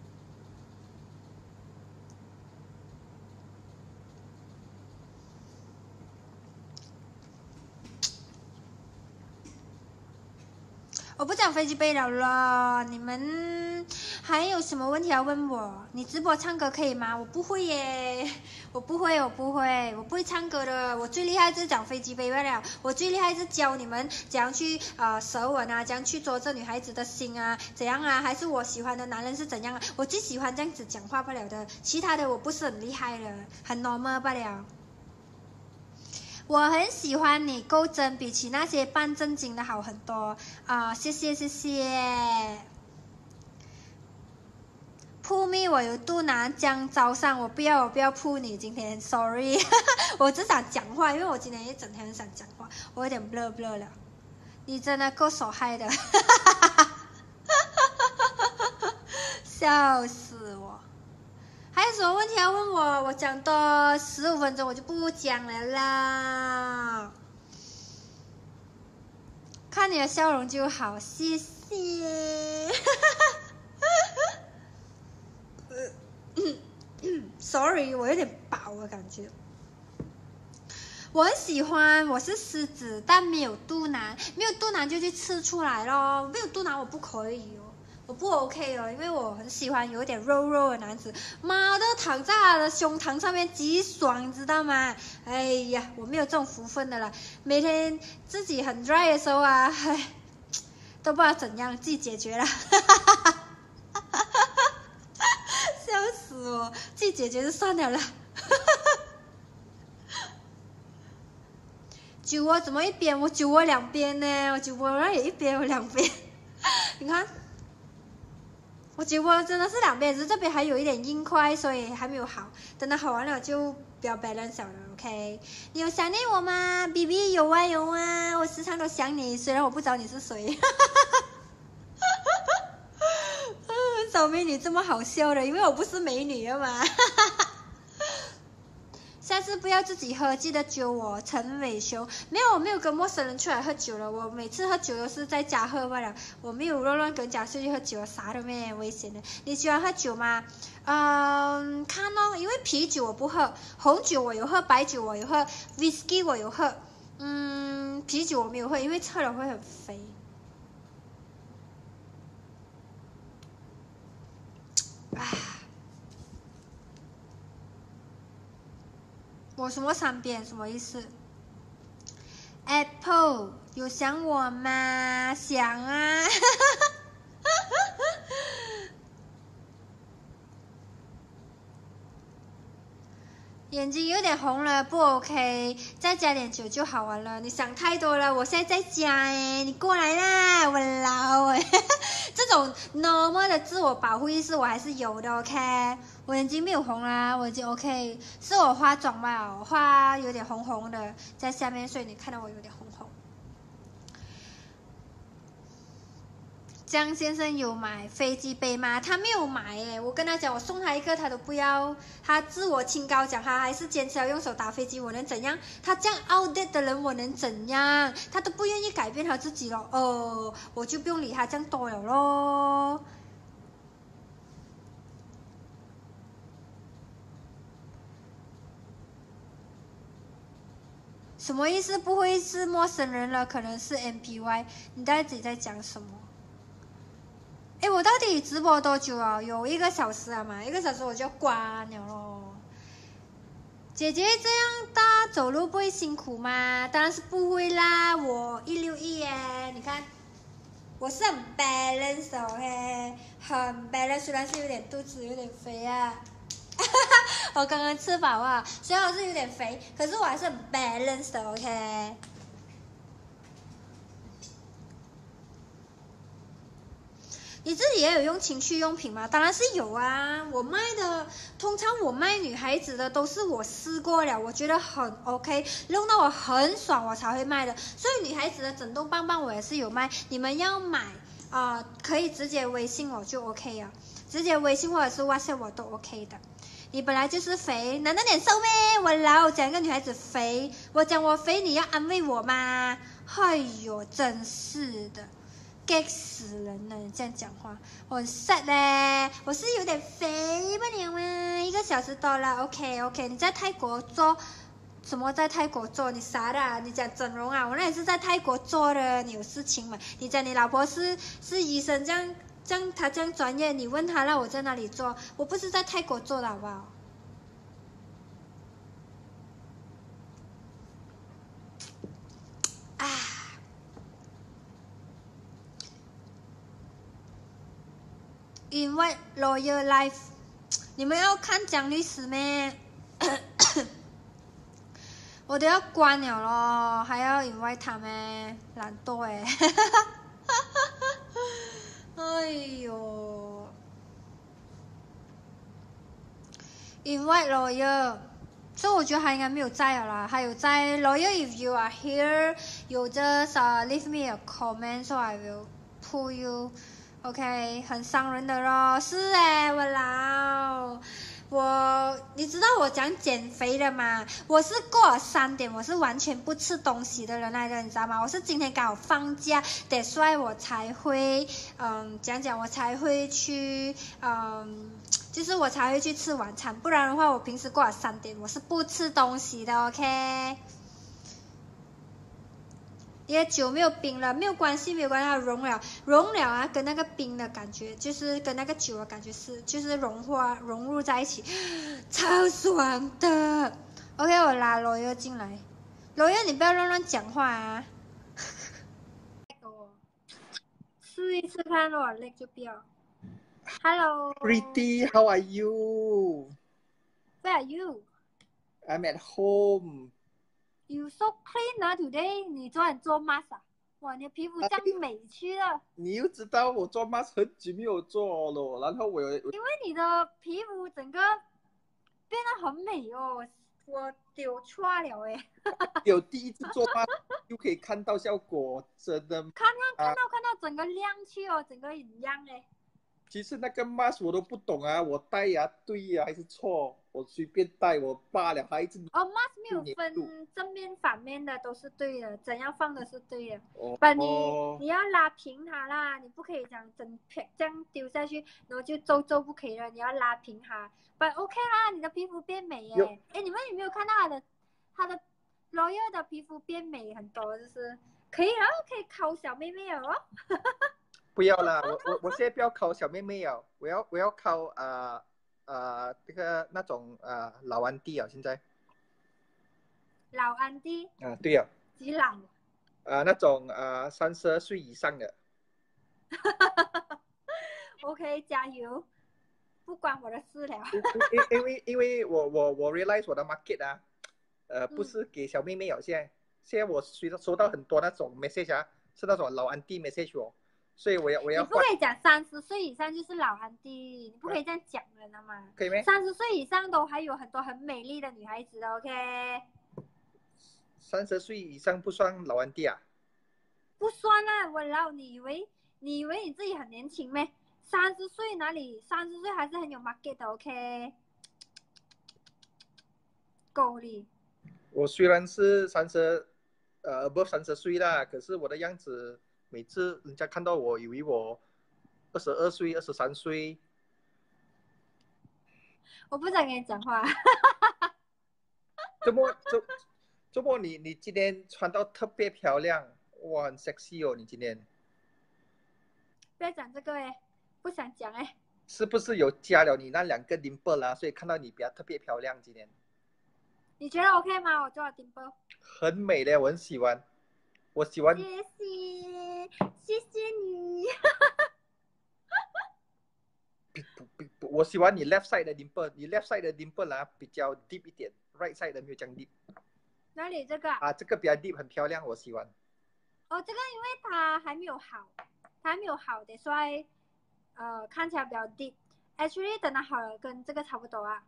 我不讲飞机杯了了，你们还有什么问题要问我？你直播唱歌可以吗？我不会耶，我不会，我不会，我不会唱歌的。我最厉害就是讲飞机杯罢了，我最厉害是教你们怎样去呃舌吻啊，怎样去捉这女孩子的心啊，怎样啊，还是我喜欢的男人是怎样啊？我最喜欢这样子讲话罢了的，其他的我不是很厉害的，很 normal 罢了。 我很喜欢你，够真，比起那些半正经的好很多啊、呃！谢谢谢谢。扑咪，我有肚腩，将早上我不要我不要扑你，今天 sorry， 我只想讲话，因为我今天一整天很想讲话，我有点 blur blur 了。你真的够手害的，笑死我！ 还有什么问题要问我？我讲多十五分钟，我就不讲了啦。看你的笑容就好，谢谢。Sorry， 我有点饱的感觉。我很喜欢，我是狮子，但没有肚腩，没有肚腩就去吃出来咯。没有肚腩我不可以哦。 我不 OK 哦，因为我很喜欢有点肉肉的男子，妈的躺在他的胸膛上面极爽，你知道吗？哎呀，我没有这种福分的啦，每天自己很 dry 的时候啊，唉，都不知道怎样，自己解决了，笑死我，自己解决就算了啦。酒窝怎么一边？我酒窝两边呢？我酒窝那也一边，我两边，你看。 我酒窝真的是两边，只是这边还有一点硬块，所以还没有好。等它好完了就不要 balance 了 ，OK？ 你有想念我吗 ？B B 有啊有啊，我时常都想你，虽然我不知道你是谁。很少美女这么好笑的，因为我不是美女啊嘛。下次不要自己喝，记得揪我陈伟雄。没有，我没有跟陌生人出来喝酒了。我每次喝酒都是在家喝罢了，我没有乱乱跟人家出去喝酒，啥都没有危险的。你喜欢喝酒吗？嗯，看哦，因为啤酒我不喝，红酒我有喝，白酒我有喝 ，whisky 我有喝。嗯，啤酒我没有喝，因为喝了会很肥。啊。 我什么三边什么意思 ？Apple 有想我吗？想啊！ 眼睛有点红了，不 OK， 再加点酒就好完了。你想太多了，我现在在家哎，你过来啦，我老哎，这种 normal 的自我保护意识我还是有的 ，OK。我眼睛没有红啦，我已经 OK， 是我化妆吧，我画有点红红的在下面，所以你看到我有点红红。江先生有买飞机杯吗？他没有买诶，我跟他讲，我送他一个，他都不要。他自我清高讲，他还是坚持要用手打飞机，我能怎样？他这样 outdated 的人，我能怎样？他都不愿意改变他自己了，哦，我就不用理他这样多了咯。什么意思？不会是陌生人了，可能是 M P Y。你到底在讲什么？哎，我到底直播多久啊？有一个小时啊嘛，一个小时我就关了咯。姐姐这样大走路不会辛苦吗？当然是不会啦，我一六一耶，你看，我是很 balance 哦嘿，很 balance， 虽然是有点肚子有点肥啊。我刚刚吃饱啊，虽然我是有点肥，可是我还是很 balance 的 ，OK。你自己也有用情趣用品吗？当然是有啊，我卖的，通常我卖女孩子的都是我试过了，我觉得很 OK， 用到我很爽我才会卖的。所以女孩子的整动棒棒我也是有卖，你们要买啊、呃，可以直接微信我就 OK 啊，直接微信或者是 WhatsApp 我都 OK 的。你本来就是肥，难道脸瘦咩？我老讲一个女孩子肥，我讲我肥，你要安慰我吗？哎呦，真是的。get 死人了！你这样讲话，我很 sad 嘞，我是有点肥不了吗？一个小时多了 ，OK OK。你在泰国做什么？在泰国做？你啥的、啊？你讲整容啊？我那也是在泰国做的，你有事情吗？你讲你老婆是是医生，这样这样她这样专业，你问她让我在哪里做？我不是在泰国做的好不好？啊！因为 Lawyer Life， 你们要看蒋律师咩？我都要关了咯，还要 invite 他咩？懒惰诶，哎呦 ，invite Lawyer， 所以我觉得他应该没有在了啦，还有在 Lawyer if you are here， you just uh, leave me a comment so I will pull you。OK， 很伤人的咯，是诶，我老，我你知道我讲减肥的吗？我是过了三点，我是完全不吃东西的人来的，你知道吗？我是今天刚好放假，得所以我才会嗯讲讲，我才会去嗯，就是我才会去吃晚餐，不然的话，我平时过了三点我是不吃东西的 ，OK。你的酒没有冰了，没有关系，没有关系，它融了，融了啊，跟那个冰的感觉，就是跟那个酒的感觉是，就是融化融入在一起，超爽的。OK， 我拉罗优进来，罗优你不要乱乱讲话啊。试一次看，如果累就不要。Hello. Pretty, how are you? Where are you? I'm at home. You so clean 啊 today， 你昨晚做 mask 啊？哇，你的皮肤这样美去了。 你又知道我做 mask 很久没有做了，然后我有因为你的皮肤整个变得很美哦，我丢错了哎。 有第一次做 mask 就可以看到效果，真的。 看看看到看到整个亮去哦，整个一样哎。 其实那个 mask 我都不懂啊，我戴呀、啊、对呀、啊、还是错，我随便戴我罢了，还一直哦 mask 没有分正面反面的，都是对的，怎样放的是对的。 哦， 不，你你要拉平它啦，你不可以这样整片这样丢下去，然后就皱皱不可以了，你要拉平它。不 OK 啦，你的皮肤变美耶！哎，你们有没有看到他的他的 Lawyer 的皮肤变美很多，就是可以了，可以考小妹妹了哦。 不要啦，我我我现在不要考小妹妹哦，我要我要考啊啊、呃呃、这个那种啊、呃、老安迪啊，现在。 老安迪。 啊，对呀、啊。 几老？ 啊、呃，那种啊三十二岁以上的。 OK， 加油。 不关我的事了。 因因因为因为我我我 realize 我的 market 啊，呃，不嗯， 是给小妹妹哦，现在现在我收到收到很多那种 message 啊，是那种老安迪 message 哦，所以我要我要换你不可以讲三十岁以上就是老安迪，你不可以这样讲人的嘛。 可以没？ 三十岁以上都还有很多很美丽的女孩子的，OK？ 三十岁以上不算老安迪啊？ 不算啦，我老，你以为你以为你自己很年轻咩？三十岁哪里？三十岁还是很有 market 的，OK？够力。 我虽然是三十，呃，above 三十岁啦，可是我的样子，每次人家看到我，以为我二十二岁、二十三岁。 我不想跟你讲话。 周末周周末你你今天穿到特别漂亮，哇，很 sexy 哦，你今天不要讲这个哎，不想讲哎。 是不是有加了你那两个 dimple 啦？所以看到你比较特别漂亮，今天你觉得 OK 吗？我做了 dimple。 很美嘞，我很喜欢，我喜欢。 谢谢，谢谢你。 不不不，我喜欢你 left side 的 dimple，你 left side 的 dimple 啊比较 deep 一点，right side 的没有这样 deep。 哪里这个？ 啊，这个比较 deep，很漂亮，我喜欢。 哦，这个因为它还没有好，它还没有好的，所以呃看起来比较 deep。Actually 等它好了，跟这个差不多啊。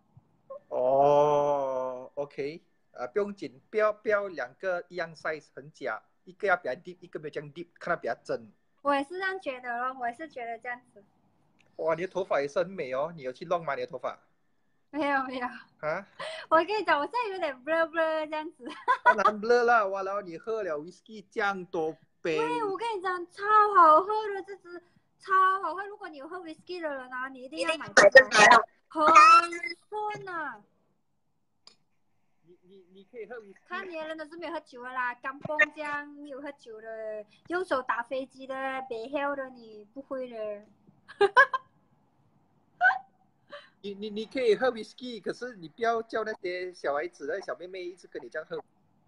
哦 ，OK， 啊，不用紧，不要不要两个一样 size 很假，一个要比较 deep，一个没有这样 deep，看它比较真。 我也是这样觉得咯，我也是觉得这样子。 哇，你的头发也是很美哦，你有去弄吗？你的头发？ 没有没有。 啊？ 我跟你讲，我现在有点 blur blur 这样子。 当然 blur 了，哇，然后你喝了 whisky 这样多杯。 对，我跟你讲，超好喝的，这支超好喝。如果你有喝 whisky 的人啊，你一定要买这个，很顺啊。 你你你可以喝 whisky。 看别人都是没有喝酒的啦，干崩酱没有喝酒的，用手打飞机的，北漂的你不会的。 你你你可以喝 whisky， 可是你不要叫那些小孩子的小妹妹一直跟你这样喝。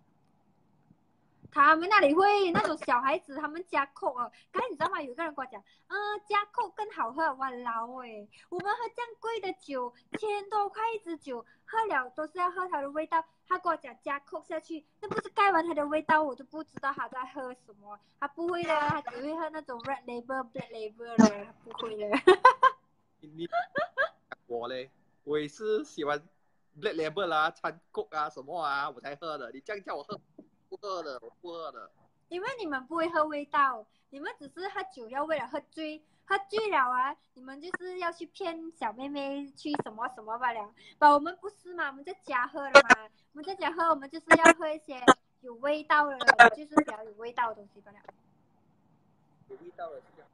他们那里会那种小孩子，他们加 Coke 哦。刚才你知道吗？有一个人跟我讲，嗯、呃，加 Coke 更好喝。哇老哎，我们喝这样贵的酒，千多块一支酒，喝了都是要喝它的味道。他跟我讲加 Coke 下去，那不是盖完它的味道，我都不知道他在喝什么。他不会的，他只会喝那种 Red Label、Black Label 的，他不会的。 你你我嘞，我也是喜欢 Black Label 啦、掺 Coke 啊什么啊，我才喝的。你这样叫我喝，不喝的，我不喝的。 因为你们不会喝味道，你们只是喝酒要为了喝醉，喝醉了啊，你们就是要去骗小妹妹去什么什么罢了。把我们不是嘛，我们在家喝的嘛，我们在家喝，我们就是要喝一些有味道的，就是比较有味道的东西罢了。 有味道的是这样。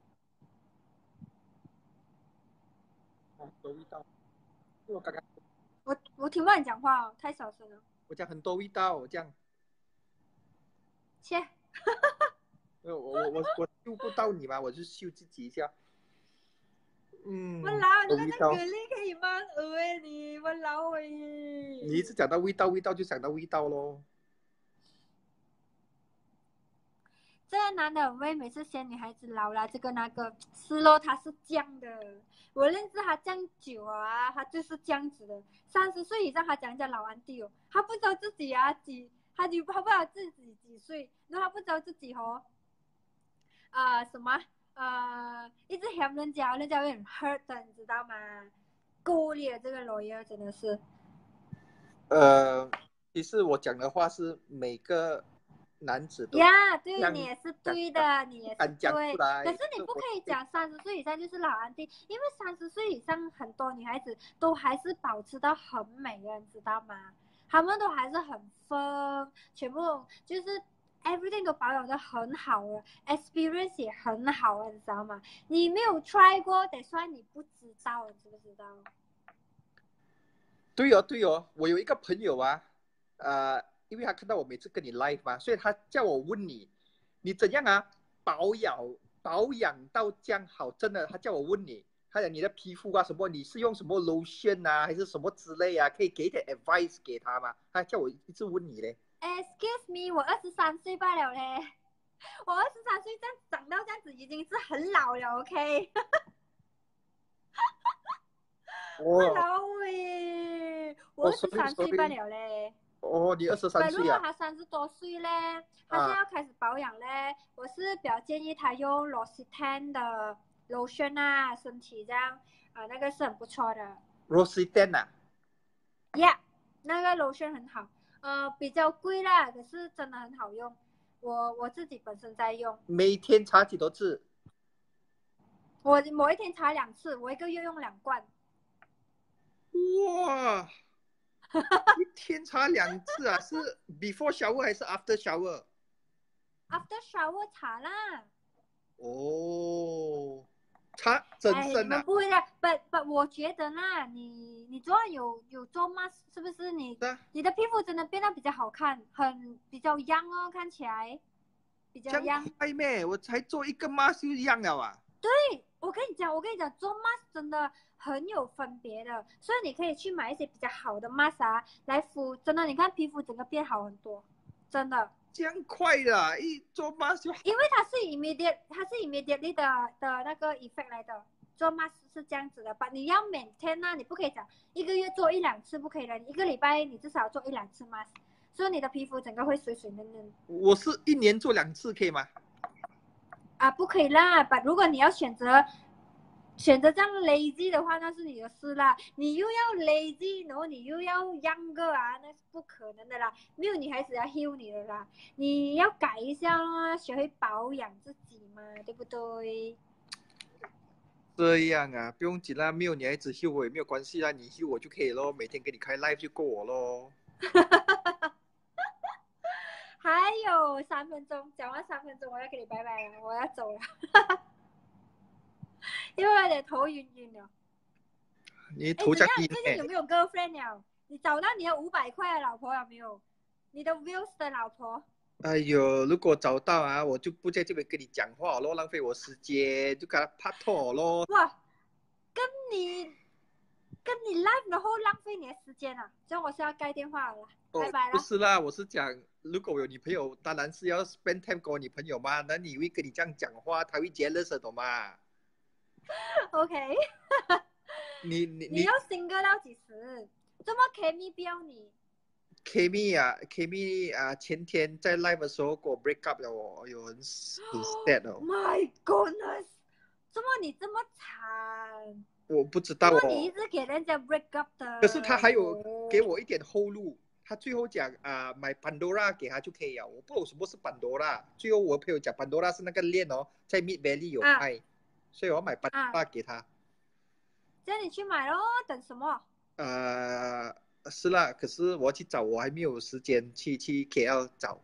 哦，有味道。我刚刚我我听不到你讲话哦，太小声了。 我讲很多味道，这样。 切。 我我我我嗅不到你嘛，我就嗅自己一下。嗯。 我老，你那有味道。 个蛤蜊可以吗？呃哎你，我老哎。 你一直讲到味道，味道就想到味道咯。 这个男的很会每次嫌女孩子老了，这个那个，是咯，他是这样的。我认识他这样久啊，他就是这样子的。三十岁以上，他讲人家老安迪哦，他不知道自己啊几，他就他不知道自己几岁，然后他不知道自己哦，啊、呃、什么呃，一直嫌人家，人家会很 hurt 的，你知道吗？够力了，这个 lawyer 真的是。 呃，其实我讲的话是每个男子都呀，对，你也是对的，你也是敢讲对。 出来。 可是你不可以讲三十岁以上就是老安迪，因为三十岁以上很多女孩子都还是保持到很美的，你知道吗？她们都还是很 firm， 全部就是 everything 都保养的很好了 ，experience 也很好了，你知道吗？你没有 try 过，得算你不知道，你知不知道？ 对哦，对哦，我有一个朋友啊，呃，因为他看到我每次跟你 live 嘛，所以他叫我问你，你怎样啊保养保养到这样好？真的，他叫我问你，他讲你的皮肤啊什么，你是用什么 lotion 啊，还是什么之类啊？可以给点 advice 给他吗？他叫我一直问你嘞。 Excuse me，我二十三岁罢了嘞，我二十三岁这样长到这样子已经是很老了 ，OK？ 哦老喂，我哦二十 ，sorry 三岁罢 sorry， 了嘞。 哦，你二十三但如果岁啊？ 他三十多岁嘞，他现在啊要开始保养嘞，我是比较建议他用 L'Occitane 的 lotion 啊，身体这样啊、呃，那个是很不错的。 ，Rossitten 啊？ Yeah， 那个 lotion 很好，呃，比较贵啦，可是真的很好用。我我自己本身在用， 每天擦几多次？ 我某一天擦两次，我一个月用两罐。 哇，一天擦两次啊？是 before shower 还是 after shower？ After shower 擦啦。 哦，擦整哎，你身啊？ 们不会的，不不，我觉得啦，你你昨晚有有做 mask 是不是你？ 是啊， 你的皮肤真的变得比较好看，很比较 young 哦，看起来比较这样 young。 快咩？我才做一个 mask 就一样了啊。 对，我跟你讲，我跟你讲，做 mask 真的很有分别的，所以你可以去买一些比较好的 mask 啊来敷，真的，你看皮肤整个变好很多，真的。 这样快的啊，一做 mask 就好。 因为它是 immediate， 它是 immediately 的的那个 effect 来的。做 mask 是这样子的，把你要 maintain 啊，你不可以讲一个月做一两次，不可以的，你一个礼拜你至少做一两次 mask， 所以你的皮肤整个会水水嫩嫩。 我是一年做两次，可以吗？ 啊，不可以啦，把如果你要选择选择这样 lazy 的话，那是你的事啦。你又要 lazy， 然后你又要 younger 啊，那是不可能的啦。没有女孩子要 heal 你的啦，你要改一下啦，学会保养自己嘛，对不对？ 这样啊，不用紧啦，没有女孩子 heal 我也没有关系啦，你 heal 我就可以咯，每天给你开 live 就够我咯。 还有三分钟，讲完三分钟，我要跟你拜拜了，我要走了，因为有点头晕晕了。 你头像低最近有没有 girlfriend 了？你找到你的五百块的老婆有没有？你的 Wills 的老婆？ 哎呦，如果找到啊，我就不在这边跟你讲话咯，浪费我时间，就跟他拍拖咯。 哇，跟你跟你 live 然后浪费你的时间啊！这样我是要盖电话了， 哦、 拜拜了。 不是啦，我是讲，如果我有女朋友，当然是要 spend time 跟我女朋友嘛。那你会跟你这样讲话，他会 jealous 的，懂吗？ OK， 你你你要 single 到几时？怎么 Kimi 标你 ？Kimi 啊，Kimi 啊，前天在 live 的时候跟我 break up 了哦，哎呦，很 sad 哦。 ？My goodness， 怎么你这么惨？ 我不知道哦。 你一直给人家 break up 的。 可是他还有给我一点后路，他最后讲啊、呃，买 Pandora 给他就可以了。我不懂什么是 Pandora， 最后我朋友讲 Pandora 是那个链哦，在 Mid Valley 有卖、啊，所以我要买 Pandora 给他。 叫你去买咯，等什么？ 呃，是啦，可是我要去找，我还没有时间去去 K L 找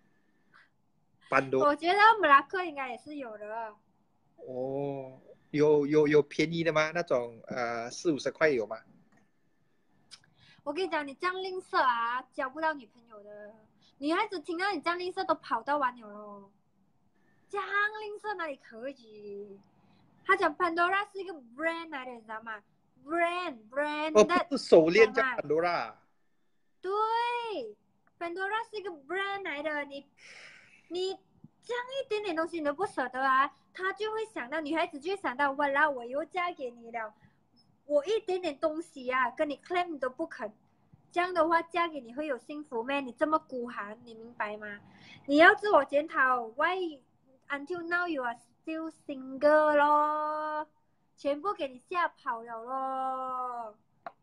Pandora。 我觉得马拉克应该也是有的。 哦，有有有便宜的吗？那种呃四五十块有吗？ 我跟你讲，你这样吝啬啊，交不到女朋友的。女孩子听到你这样吝啬，都跑到玩了咯。这样吝啬哪里可以？他讲 Pandora 是一个 brand 来的，你知道吗 ？brand brand 哦，不是手链叫 Pandora。 对 ，Pandora 是一个 brand 来的，你你这样一点点东西你都不舍得啊，他就会想到，女孩子就会想到，哇啦，我又嫁给你了。我一点点东西啊，跟你 claim 你都不肯，这样的话嫁给你会有幸福咩？你这么孤寒，你明白吗？你要自我检讨 ，Why until now you are still single 咯？全部给你吓跑了咯。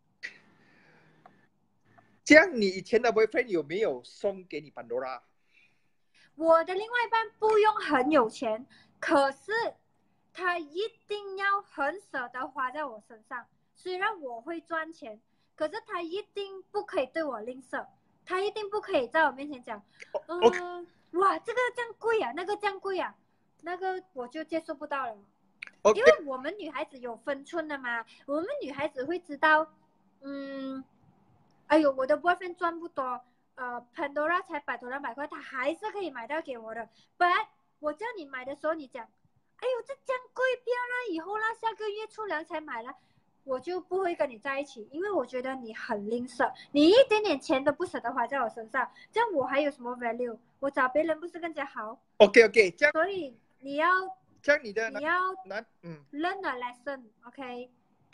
这样你以前的 boyfriend 有没有送给你 Pandora？ 我的另外一半不用很有钱，可是他一定要很舍得花在我身上。虽然我会赚钱，可是他一定不可以对我吝啬，他一定不可以在我面前讲，嗯、呃 okay. 哇，这个这样贵啊，那个这样贵啊，那个我就接受不到了。 Okay. 因为我们女孩子有分寸的嘛，我们女孩子会知道，嗯，哎呦，我的 boyfriend 赚不多，呃 ，Pandora 才百多两百块，他还是可以买到给我的。But 我叫你买的时候，你讲，哎呦，这这样贵，不要啦，以后啦，下个月出粮才买了。我就不会跟你在一起，因为我觉得你很吝啬，你一点点钱都不舍得花在我身上，这样我还有什么 value？ 我找别人不是更加好 ？OK OK， 这样， 所以你要这样你的你要男嗯 learn a lesson，OK？、Okay?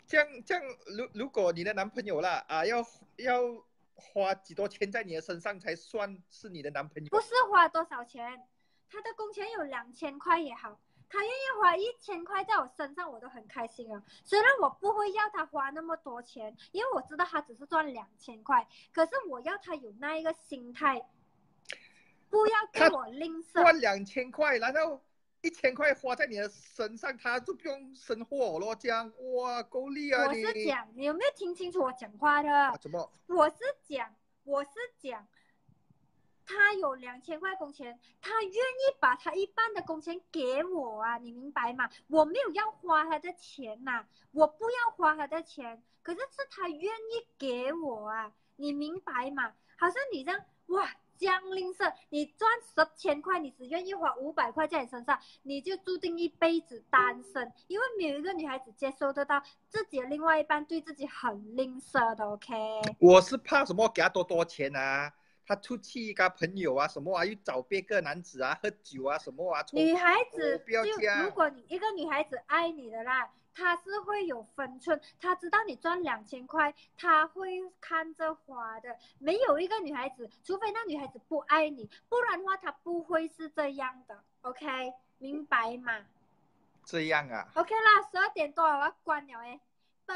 这样这样，如如果你的男朋友啦啊，要要花几多钱在你的身上才算是你的男朋友？ 不是花多少钱，他的工钱有两千块也好，他愿意花一千块在我身上，我都很开心啊。虽然我不会要他花那么多钱，因为我知道他只是赚两千块，可是我要他有那一个心态，不要跟我吝啬。 赚两千块，然后一千块花在你的身上，他就不用生活咯，这样哇，够力啊你！ 我是讲，你有没有听清楚我讲话的？ 啊、怎么？ 我是讲，我是讲。他有两千块工钱，他愿意把他一半的工钱给我啊，你明白吗？我没有要花他的钱呐、啊，我不要花他的钱，可是是他愿意给我啊，你明白吗？好像你这样哇，江吝啬，你赚十千块，你只愿意花五百块在你身上，你就注定一辈子单身，因为没有一个女孩子接受得到自己的另外一半对自己很吝啬的 ，OK？ 我是怕什么？给他多多钱啊？他出去跟朋友啊什么啊，又找别个男子啊喝酒啊什么啊。 女孩子不要这样。 如果你一个女孩子爱你的啦，她是会有分寸，她知道你赚两千块，她会看着花的。没有一个女孩子，除非那女孩子不爱你，不然的话她不会是这样的。OK， 明白吗？ 这样啊。 OK 啦，十二点多了，我要关了哎，拜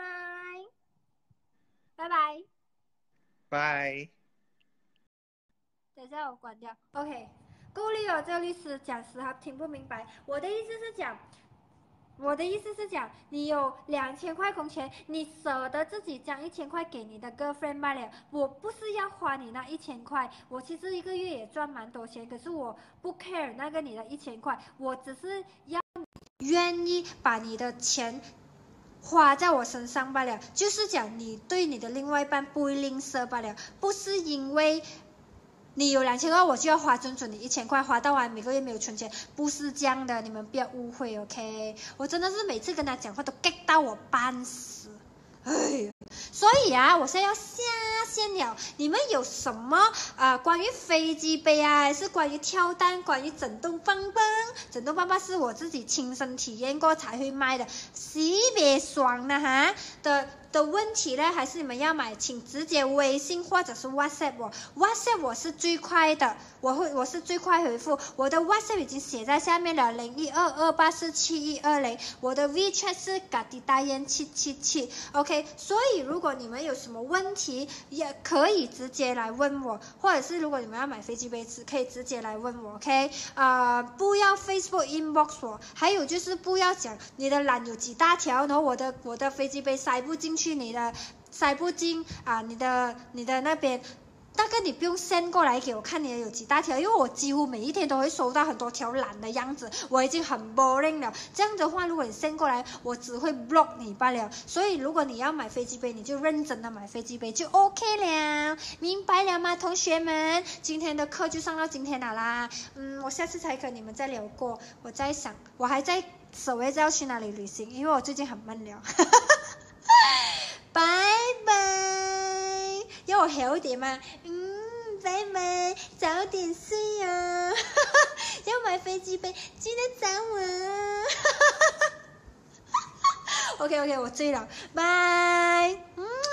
拜拜拜。 等一下我关掉。OK， 够力了，这个律师讲实话听不明白。我的意思是讲，我的意思是讲，你有两千块工钱，你舍得自己将一千块给你的 girlfriend 罢了。我不是要花你那一千块，我其实一个月也赚蛮多钱，可是我不 care 那个你的一千块，我只是要愿意把你的钱花在我身上罢了，就是讲你对你的另外一半不会吝啬罢了，不是因为你有两千块，我就要花准准你一千块，花到完每个月没有存钱，不是这样的，你们不要误会 ，OK？ 我真的是每次跟他讲话都 get 到我半死，哎，所以啊，我现在要下线了。你们有什么啊、呃、关于飞机杯啊，还是关于跳蛋，关于震动棒棒？震动棒棒是我自己亲身体验过才会卖的，特别爽的哈的。的问题呢，还是你们要买，请直接微信或者是 WhatsApp 我 ，WhatsApp 我是最快的，我会我是最快回复，我的 WhatsApp 已经写在下面了，零一二二八四七一二零，我的 WeChat 是嘎滴大雁七七七 ，OK， 所以如果你们有什么问题，也可以直接来问我，或者是如果你们要买飞机杯子，可以直接来问我 ，OK， 呃，不要 Facebook inbox 我，还有就是不要讲你的懒有几大条，然后我的我的飞机杯塞不进去。你的塞不进啊，你的你的那边，那个你不用 send 过来给我看你的有几大条，因为我几乎每一天都会收到很多条懒的样子，我已经很 boring 了。这样的话，如果你 send 过来，我只会 block 你罢了。所以如果你要买飞机杯，你就认真的买飞机杯就 OK 了，明白了吗，同学们？今天的课就上到今天了啦。嗯，我下次才跟你们再聊过。我在想，我还在所谓要去哪里旅行，因为我最近很闷了。拜拜，要我好一点吗？嗯，拜拜，早点睡哦。要买飞机杯，记得找我。OK OK， 我醉了，拜。嗯。